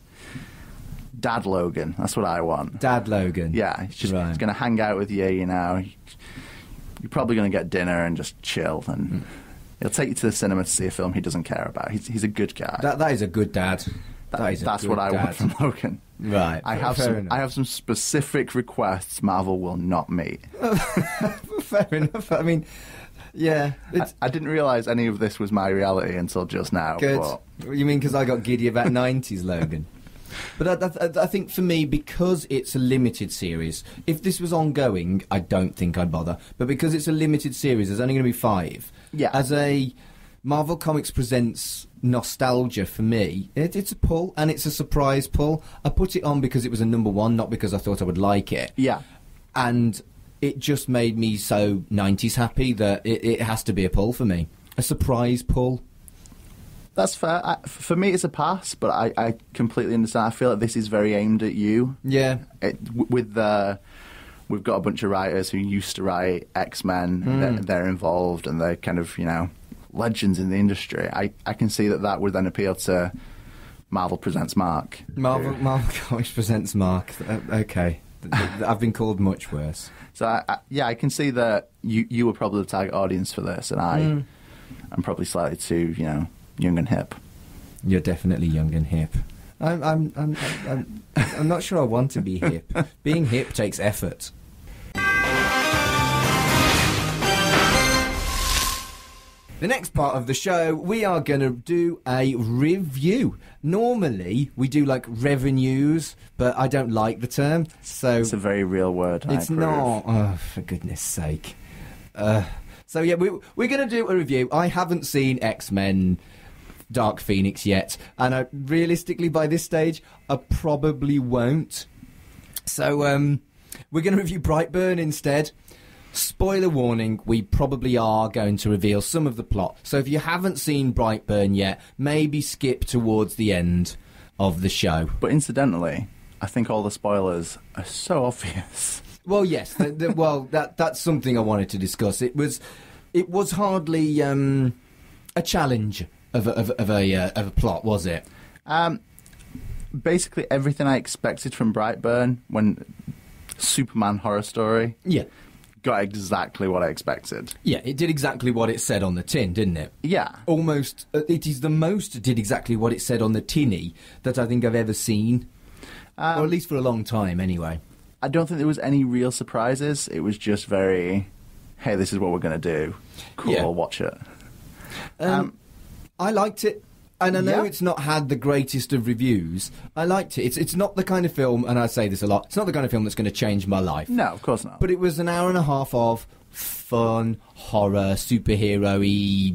[SPEAKER 3] Dad Logan. That's what I want.
[SPEAKER 2] Dad Logan.
[SPEAKER 3] Yeah, he's going to hang out with you, You're probably going to get dinner and just chill and... He'll take you to the cinema to see a film he doesn't care about. He's a good guy.
[SPEAKER 2] That is a good dad.
[SPEAKER 3] That's what I want from Logan.
[SPEAKER 2] Right.
[SPEAKER 3] I have some specific requests Marvel will not meet.
[SPEAKER 2] Fair enough. I mean, yeah.
[SPEAKER 3] I didn't realise any of this was my reality until just now.
[SPEAKER 2] Good.
[SPEAKER 3] But...
[SPEAKER 2] You mean because I got giddy about 90s Logan? But I think for me, because it's a limited series, if this was ongoing, I don't think I'd bother. But because it's a limited series, there's only going to be 5.
[SPEAKER 3] Yeah.
[SPEAKER 2] As a Marvel Comics Presents nostalgia for me, it's a pull, and it's a surprise pull. I put it on because it was a number 1, not because I thought I would like it.
[SPEAKER 3] Yeah.
[SPEAKER 2] And it just made me so 90s happy that it has to be a pull for me. A surprise pull.
[SPEAKER 3] That's fair. For me, it's a pass, but I completely understand. I feel like this is very aimed at you.
[SPEAKER 2] Yeah.
[SPEAKER 3] We've got a bunch of writers who used to write X-Men. They're involved, and they're kind of, legends in the industry. I can see that would then appeal to Marvel Presents Mark.
[SPEAKER 2] Marvel Comics Presents Mark. Okay. I've been called much worse.
[SPEAKER 3] So, I can see that you were probably the target audience for this, and I'm probably slightly too, young and hip.
[SPEAKER 2] You're definitely young and hip. I'm not sure I want to be hip. Being hip takes effort. The next part of the show, we are going to do a review. Normally, we do like revenues, but I don't like the term, so...
[SPEAKER 3] It's a very real word.
[SPEAKER 2] It's not. Oh, for goodness sake. So yeah, we're going to do a review. I haven't seen X-Men Dark Phoenix yet, and realistically by this stage I probably won't. So we're going to review Brightburn instead. Spoiler warning, we probably are going to reveal some of the plot. So if you haven't seen Brightburn yet, maybe skip towards the end of the show.
[SPEAKER 3] But incidentally, I think all the spoilers are so obvious.
[SPEAKER 2] Well, yes. That's something I wanted to discuss. It was hardly a challenge of a plot, was it?
[SPEAKER 3] Basically, everything I expected from Brightburn, when Superman horror story, got exactly what I expected.
[SPEAKER 2] Yeah, it did exactly what it said on the tin, didn't it?
[SPEAKER 3] Yeah.
[SPEAKER 2] Almost. It is the most it did exactly what it said on the tinny that I think I've ever seen. Or at least for a long time, anyway.
[SPEAKER 3] I don't think there was any real surprises. It was just very, hey, this is what we're going to do. Cool,
[SPEAKER 2] Yeah.
[SPEAKER 3] I'll watch it.
[SPEAKER 2] I liked it. And I know it's not had the greatest of reviews. I liked it. It's not the kind of film, and I say this a lot, it's not the kind of film that's going to change my life.
[SPEAKER 3] No, of course not.
[SPEAKER 2] But it was an hour and a half of fun, horror, superhero-y,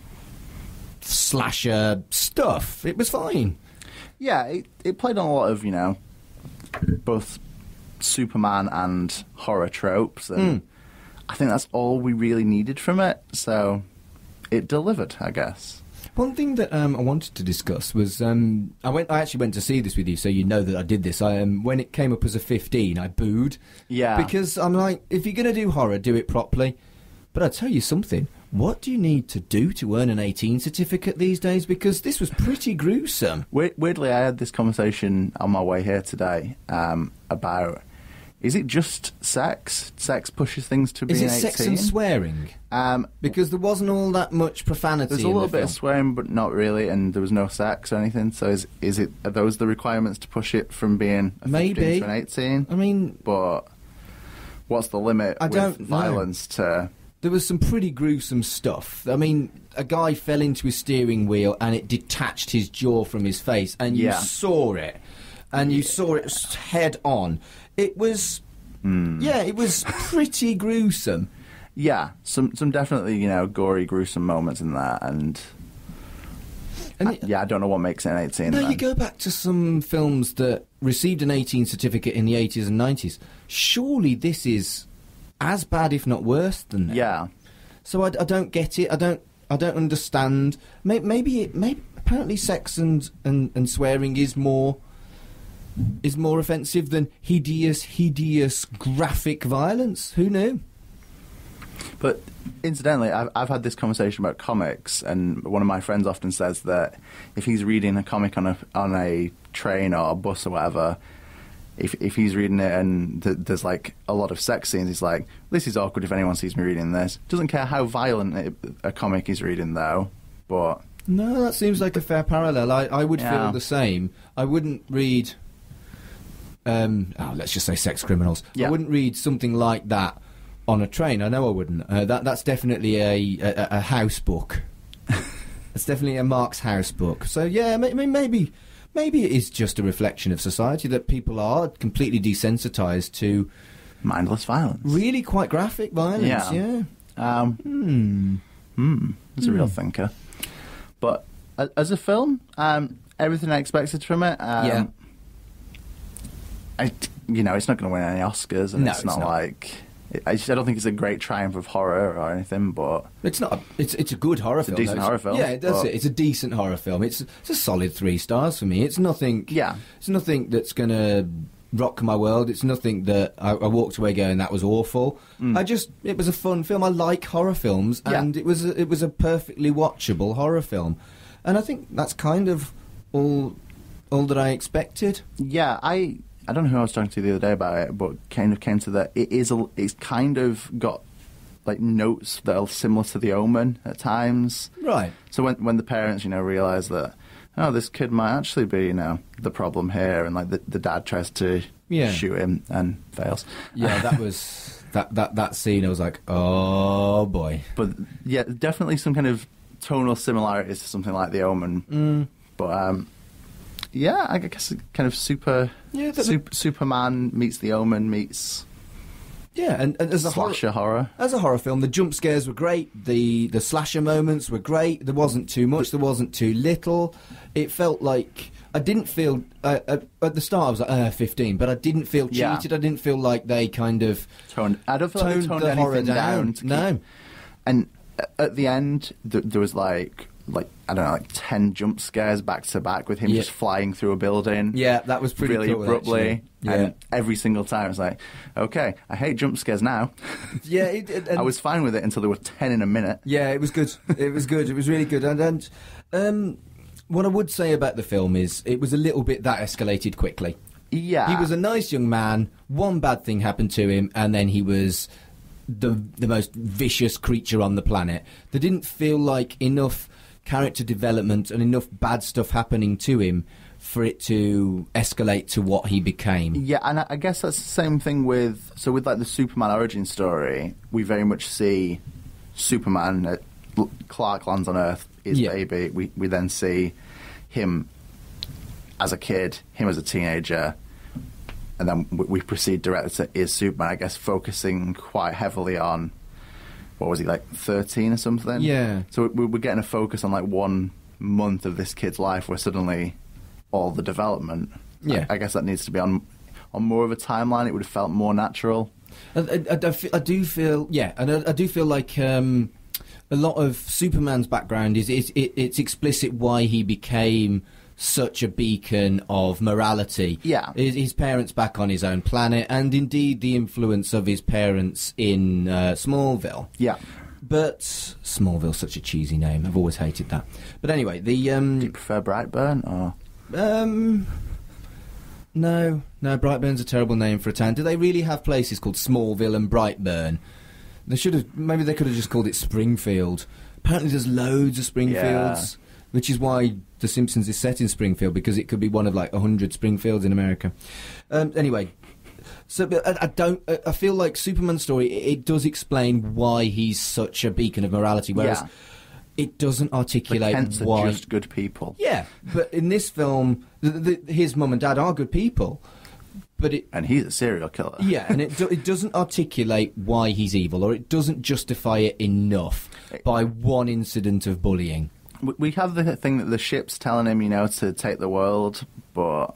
[SPEAKER 2] slasher stuff. It was fine.
[SPEAKER 3] Yeah, it played on a lot of, both Superman and horror tropes, and I think that's all we really needed from it, so it delivered, I guess.
[SPEAKER 2] One thing that I wanted to discuss was I actually went to see this with you, so you know that I did this. When it came up as a 15, I booed.
[SPEAKER 3] Yeah.
[SPEAKER 2] Because I'm like, if you're going to do horror, do it properly. But I'll tell you something. What do you need to do to earn an 18 certificate these days? Because this was pretty gruesome.
[SPEAKER 3] Weirdly, I had this conversation on my way here today about, is it just sex? Sex pushes things to being 18?
[SPEAKER 2] Is it sex and swearing? Because there wasn't all that much profanity.
[SPEAKER 3] There's a little bit of swearing, but not really, and there was no sex or anything. So are those the requirements to push it from being a 15 to an 18?
[SPEAKER 2] I mean,
[SPEAKER 3] but what's the limit with violence to?
[SPEAKER 2] There was some pretty gruesome stuff. I mean, a guy fell into his steering wheel and it detached his jaw from his face, and you saw it, and you saw it head on. It was, it was pretty gruesome. Yeah,
[SPEAKER 3] some definitely, gory, gruesome moments in that, and I don't know what makes it an 18.
[SPEAKER 2] No, you go back to some films that received an 18 certificate in the 80s and 90s. Surely this is as bad, if not worse, than that.
[SPEAKER 3] Yeah.
[SPEAKER 2] So I don't get it. I don't understand. Maybe apparently sex and swearing is more offensive than hideous graphic violence. Who knew?
[SPEAKER 3] But incidentally, I've had this conversation about comics, and one of my friends often says that if he's reading a comic on a train or a bus or whatever, if he's reading it and there's like a lot of sex scenes, he's like, this is awkward if anyone sees me reading this. Doesn't care how violent a comic he's reading, though. But
[SPEAKER 2] no, that seems like a fair parallel. I would feel the same. I wouldn't read let's just say sex criminals. I wouldn't read something like that on a train. I know I wouldn't. That's definitely a house book. It's definitely a Mark's house book. So yeah, maybe it is just a reflection of society that people are completely desensitized to
[SPEAKER 3] mindless violence.
[SPEAKER 2] Really quite graphic violence. Yeah.
[SPEAKER 3] It's a real thinker. But as a film, everything I expected from it. It's not going to win any Oscars, and it's not like. I don't think it's a great triumph of horror or anything, but
[SPEAKER 2] it's not. It's a good horror film.
[SPEAKER 3] It's a decent horror film.
[SPEAKER 2] Yeah, that's it. It's a decent horror film. It's a solid 3 stars for me. It's nothing.
[SPEAKER 3] Yeah,
[SPEAKER 2] it's nothing that's going to rock my world. It's nothing that I walked away going that was awful. It was a fun film. I like horror films, and it was a perfectly watchable horror film, and I think that's kind of all that I expected.
[SPEAKER 3] Yeah, I don't know who I was talking to the other day about it, but kind of came to that it's kind of got like notes that are similar to The Omen at times.
[SPEAKER 2] Right.
[SPEAKER 3] So when the parents, realise that, oh, this kid might actually be, the problem here, and like the dad tries to shoot him and fails.
[SPEAKER 2] Yeah, that was that scene. I was like, oh boy.
[SPEAKER 3] But yeah, definitely some kind of tonal similarities to something like The Omen. But yeah, I guess kind of Superman meets The Omen meets
[SPEAKER 2] Yeah, and as a
[SPEAKER 3] Slasher horror.
[SPEAKER 2] As a horror film, the jump scares were great. The slasher moments were great. There wasn't too much. There wasn't too little. It felt like I didn't feel at the start. I was like 15, but I didn't feel cheated.
[SPEAKER 3] Yeah.
[SPEAKER 2] I didn't feel like they kind of
[SPEAKER 3] I don't feel like they toned
[SPEAKER 2] the horror
[SPEAKER 3] anything down.
[SPEAKER 2] No.
[SPEAKER 3] And at the end, there was like I don't know, like 10 jump scares back to back with him just flying through a building.
[SPEAKER 2] Yeah, that was pretty
[SPEAKER 3] really
[SPEAKER 2] cool,
[SPEAKER 3] abruptly.
[SPEAKER 2] actually. Yeah.
[SPEAKER 3] And every single time it's like, okay, I hate jump scares now.
[SPEAKER 2] Yeah,
[SPEAKER 3] I was fine with it until there were 10 in a minute.
[SPEAKER 2] Yeah, it was good. It was good. It was really good. And what I would say about the film is it was a little bit that escalated quickly.
[SPEAKER 3] Yeah.
[SPEAKER 2] He was a nice young man. One bad thing happened to him, and then he was the most vicious creature on the planet. There didn't feel like enough character development and enough bad stuff happening to him for it to escalate to what he became.
[SPEAKER 3] Yeah, and I guess that's the same thing with like the Superman origin story. We very much see Superman, Clark lands on Earth, his baby. We then see him as a kid, him as a teenager, and then we proceed directly to is Superman, I guess, focusing quite heavily on, what was he, like 13 or something?
[SPEAKER 2] Yeah.
[SPEAKER 3] So we're getting a focus on like 1 month of this kid's life where suddenly all the development, I guess that needs to be on more of a timeline. It would have felt more natural.
[SPEAKER 2] I do feel like a lot of Superman's background is it's explicit why he became such a beacon of morality.
[SPEAKER 3] Yeah.
[SPEAKER 2] His parents back on his own planet, and indeed the influence of his parents in Smallville.
[SPEAKER 3] Yeah.
[SPEAKER 2] But Smallville's such a cheesy name. I've always hated that. But anyway,
[SPEAKER 3] Do you prefer Brightburn or?
[SPEAKER 2] No, Brightburn's a terrible name for a town. Do they really have places called Smallville and Brightburn? Maybe they could have just called it Springfield. Apparently there's loads of Springfields, which is why The Simpsons is set in Springfield, because it could be one of like 100 Springfields in America. Anyway, so I feel like Superman's story, it does explain why he's such a beacon of morality, whereas it doesn't articulate why.
[SPEAKER 3] Are just good people.
[SPEAKER 2] Yeah, but in this film, his mum and dad are good people.
[SPEAKER 3] And he's a serial killer.
[SPEAKER 2] Yeah, and it doesn't articulate why he's evil, or it doesn't justify it enough by one incident of bullying.
[SPEAKER 3] We have the thing that the ship's telling him, to take the world, but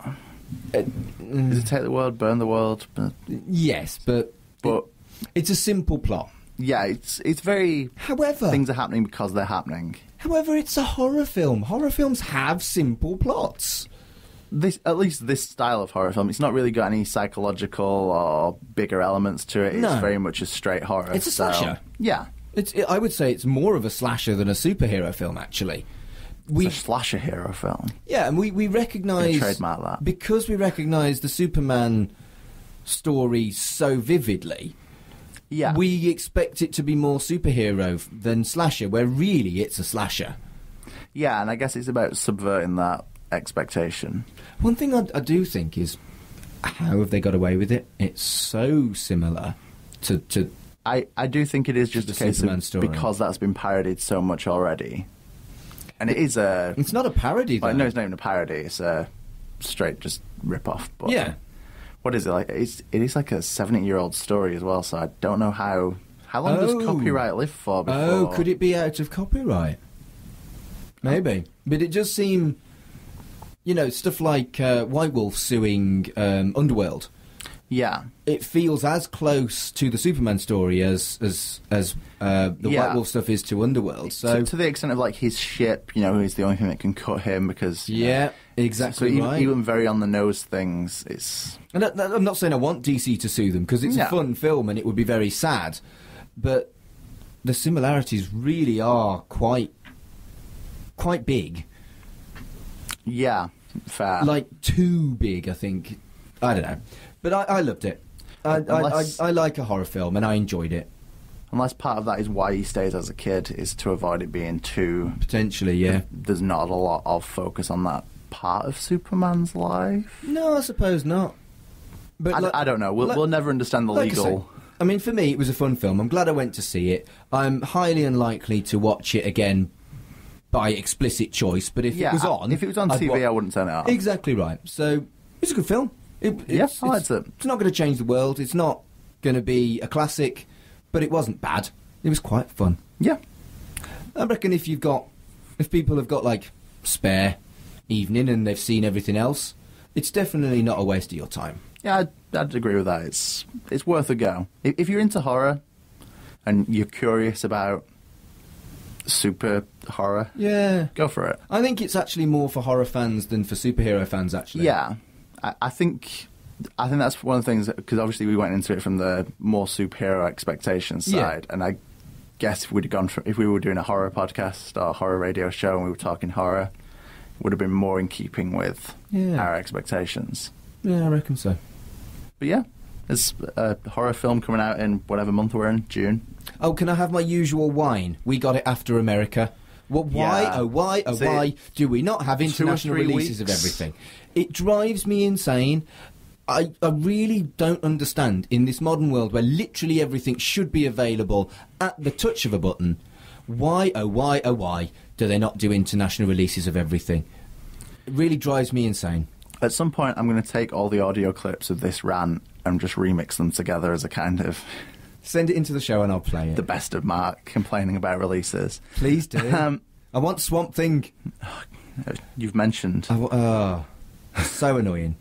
[SPEAKER 3] is it take the world, burn the world?
[SPEAKER 2] Yes, but it's a simple plot.
[SPEAKER 3] Yeah, it's very.
[SPEAKER 2] However,
[SPEAKER 3] things are happening because they're happening.
[SPEAKER 2] However, it's a horror film. Horror films have simple plots.
[SPEAKER 3] At least this style of horror film, it's not really got any psychological or bigger elements to it. It's very much a straight horror.
[SPEAKER 2] It's a slasher.
[SPEAKER 3] Yeah.
[SPEAKER 2] I would say it's more of a slasher than a superhero film, actually.
[SPEAKER 3] It's a slasher hero film.
[SPEAKER 2] Yeah, and we recognise...
[SPEAKER 3] trademark that.
[SPEAKER 2] Because we recognise the Superman story so vividly, we expect it to be more superhero than slasher, where really it's a slasher.
[SPEAKER 3] Yeah, and I guess it's about subverting that expectation.
[SPEAKER 2] One thing I do think is, how have they got away with it? It's so similar to
[SPEAKER 3] I do think it is just a case
[SPEAKER 2] Superman
[SPEAKER 3] of
[SPEAKER 2] story.
[SPEAKER 3] Because that's been parodied so much already. And it is a...
[SPEAKER 2] It's not a parody, though.
[SPEAKER 3] Well, no, it's not even a parody. It's a straight just rip-off. But
[SPEAKER 2] yeah.
[SPEAKER 3] What is it like? It is like a 70-year-old story as well, so I don't know how long does copyright live for before...
[SPEAKER 2] Oh, could it be out of copyright? Maybe. But it does seem... stuff like White Wolf suing Underworld.
[SPEAKER 3] Yeah.
[SPEAKER 2] It feels as close to the Superman story as the White Wolf stuff is to Underworld. So
[SPEAKER 3] to the extent of like his ship, is the only thing that can cut him because...
[SPEAKER 2] Yeah, exactly
[SPEAKER 3] so
[SPEAKER 2] right.
[SPEAKER 3] Even very on-the-nose things, it's...
[SPEAKER 2] And I'm not saying I want DC to sue them, because it's a fun film and it would be very sad. But the similarities really are quite big.
[SPEAKER 3] Yeah, fair.
[SPEAKER 2] Like, too big, I think. I don't know. But I loved it. I like a horror film, and I enjoyed it.
[SPEAKER 3] Unless part of that is why he stays as a kid, is to avoid it being too...
[SPEAKER 2] Potentially, yeah.
[SPEAKER 3] There's not a lot of focus on that part of Superman's life.
[SPEAKER 2] No, I suppose not. But
[SPEAKER 3] I don't know. We'll never understand the legal...
[SPEAKER 2] I mean, for me, it was a fun film. I'm glad I went to see it. I'm highly unlikely to watch it again by explicit choice, but if it was on
[SPEAKER 3] TV, I wouldn't turn it off.
[SPEAKER 2] Exactly right. So, it's a good film.
[SPEAKER 3] I liked it.
[SPEAKER 2] It's not going to change the world. It's not going to be a classic, but it wasn't bad. It was quite fun.
[SPEAKER 3] Yeah.
[SPEAKER 2] I reckon if people have got like spare evening and they've seen everything else, it's definitely not a waste of your time.
[SPEAKER 3] Yeah, I'd agree with that. It's worth a go. If you're into horror and you're curious about super horror,
[SPEAKER 2] Yeah.
[SPEAKER 3] go for it.
[SPEAKER 2] I think it's actually more for horror fans than for superhero fans, actually.
[SPEAKER 3] Yeah, I think that's one of the things, because obviously we went into it from the more superhero expectations side, and I guess if we were doing a horror podcast or a horror radio show and we were talking horror, it would have been more in keeping with our expectations.
[SPEAKER 2] Yeah, I reckon so.
[SPEAKER 3] But yeah, there's a horror film coming out in whatever month we're in, June.
[SPEAKER 2] Oh, can I have my usual whine? We got it after America. Well, why,
[SPEAKER 3] Yeah.
[SPEAKER 2] why do we not have
[SPEAKER 3] 2 or
[SPEAKER 2] international
[SPEAKER 3] 3
[SPEAKER 2] releases of
[SPEAKER 3] weeks?
[SPEAKER 2] everything? It drives me insane. I really don't understand, in this modern world where literally everything should be available at the touch of a button, why do they not do international releases of everything? It really drives me insane.
[SPEAKER 3] At some point, I'm going to take all the audio clips of this rant and just remix them together as a kind of
[SPEAKER 2] Send it into the show and I'll play it.
[SPEAKER 3] the best of Mark complaining about releases.
[SPEAKER 2] Please do. I want Swamp Thing.
[SPEAKER 3] You've mentioned.
[SPEAKER 2] So annoying.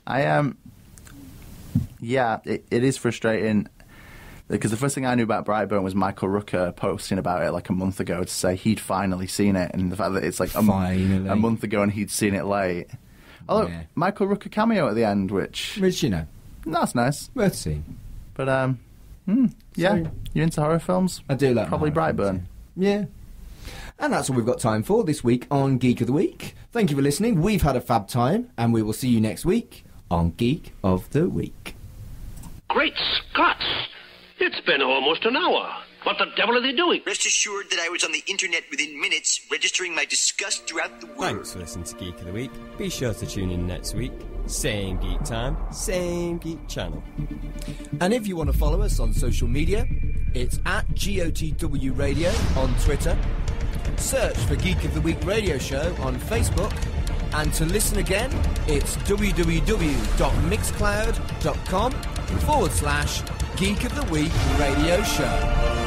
[SPEAKER 3] Yeah, it is frustrating because the first thing I knew about Brightburn was Michael Rooker posting about it like a month ago to say he'd finally seen it, and the fact that it's like a month ago and he'd seen it late. Although Michael Rooker cameo at the end, which
[SPEAKER 2] you know,
[SPEAKER 3] that's nice,
[SPEAKER 2] worth seeing.
[SPEAKER 3] But yeah, you're into horror films?
[SPEAKER 2] I do like
[SPEAKER 3] probably
[SPEAKER 2] horror
[SPEAKER 3] Brightburn.
[SPEAKER 2] films, yeah. And that's all we've got time for this week on Geek of the Week. Thank you for listening. We've had a fab time, and we will see you next week on Geek of the Week.
[SPEAKER 7] Great Scots! It's been almost an hour. What the devil are they doing?
[SPEAKER 8] Rest assured that I was on the internet within minutes, registering my disgust throughout the world.
[SPEAKER 1] Thanks for listening to Geek of the Week. Be sure to tune in next week. Same geek time, same geek channel.
[SPEAKER 2] And if you want to follow us on social media, it's at GOTW Radio on Twitter. Search for Geek of the Week Radio Show on Facebook. And to listen again, it's www.mixcloud.com/Geek of the Week Radio Show.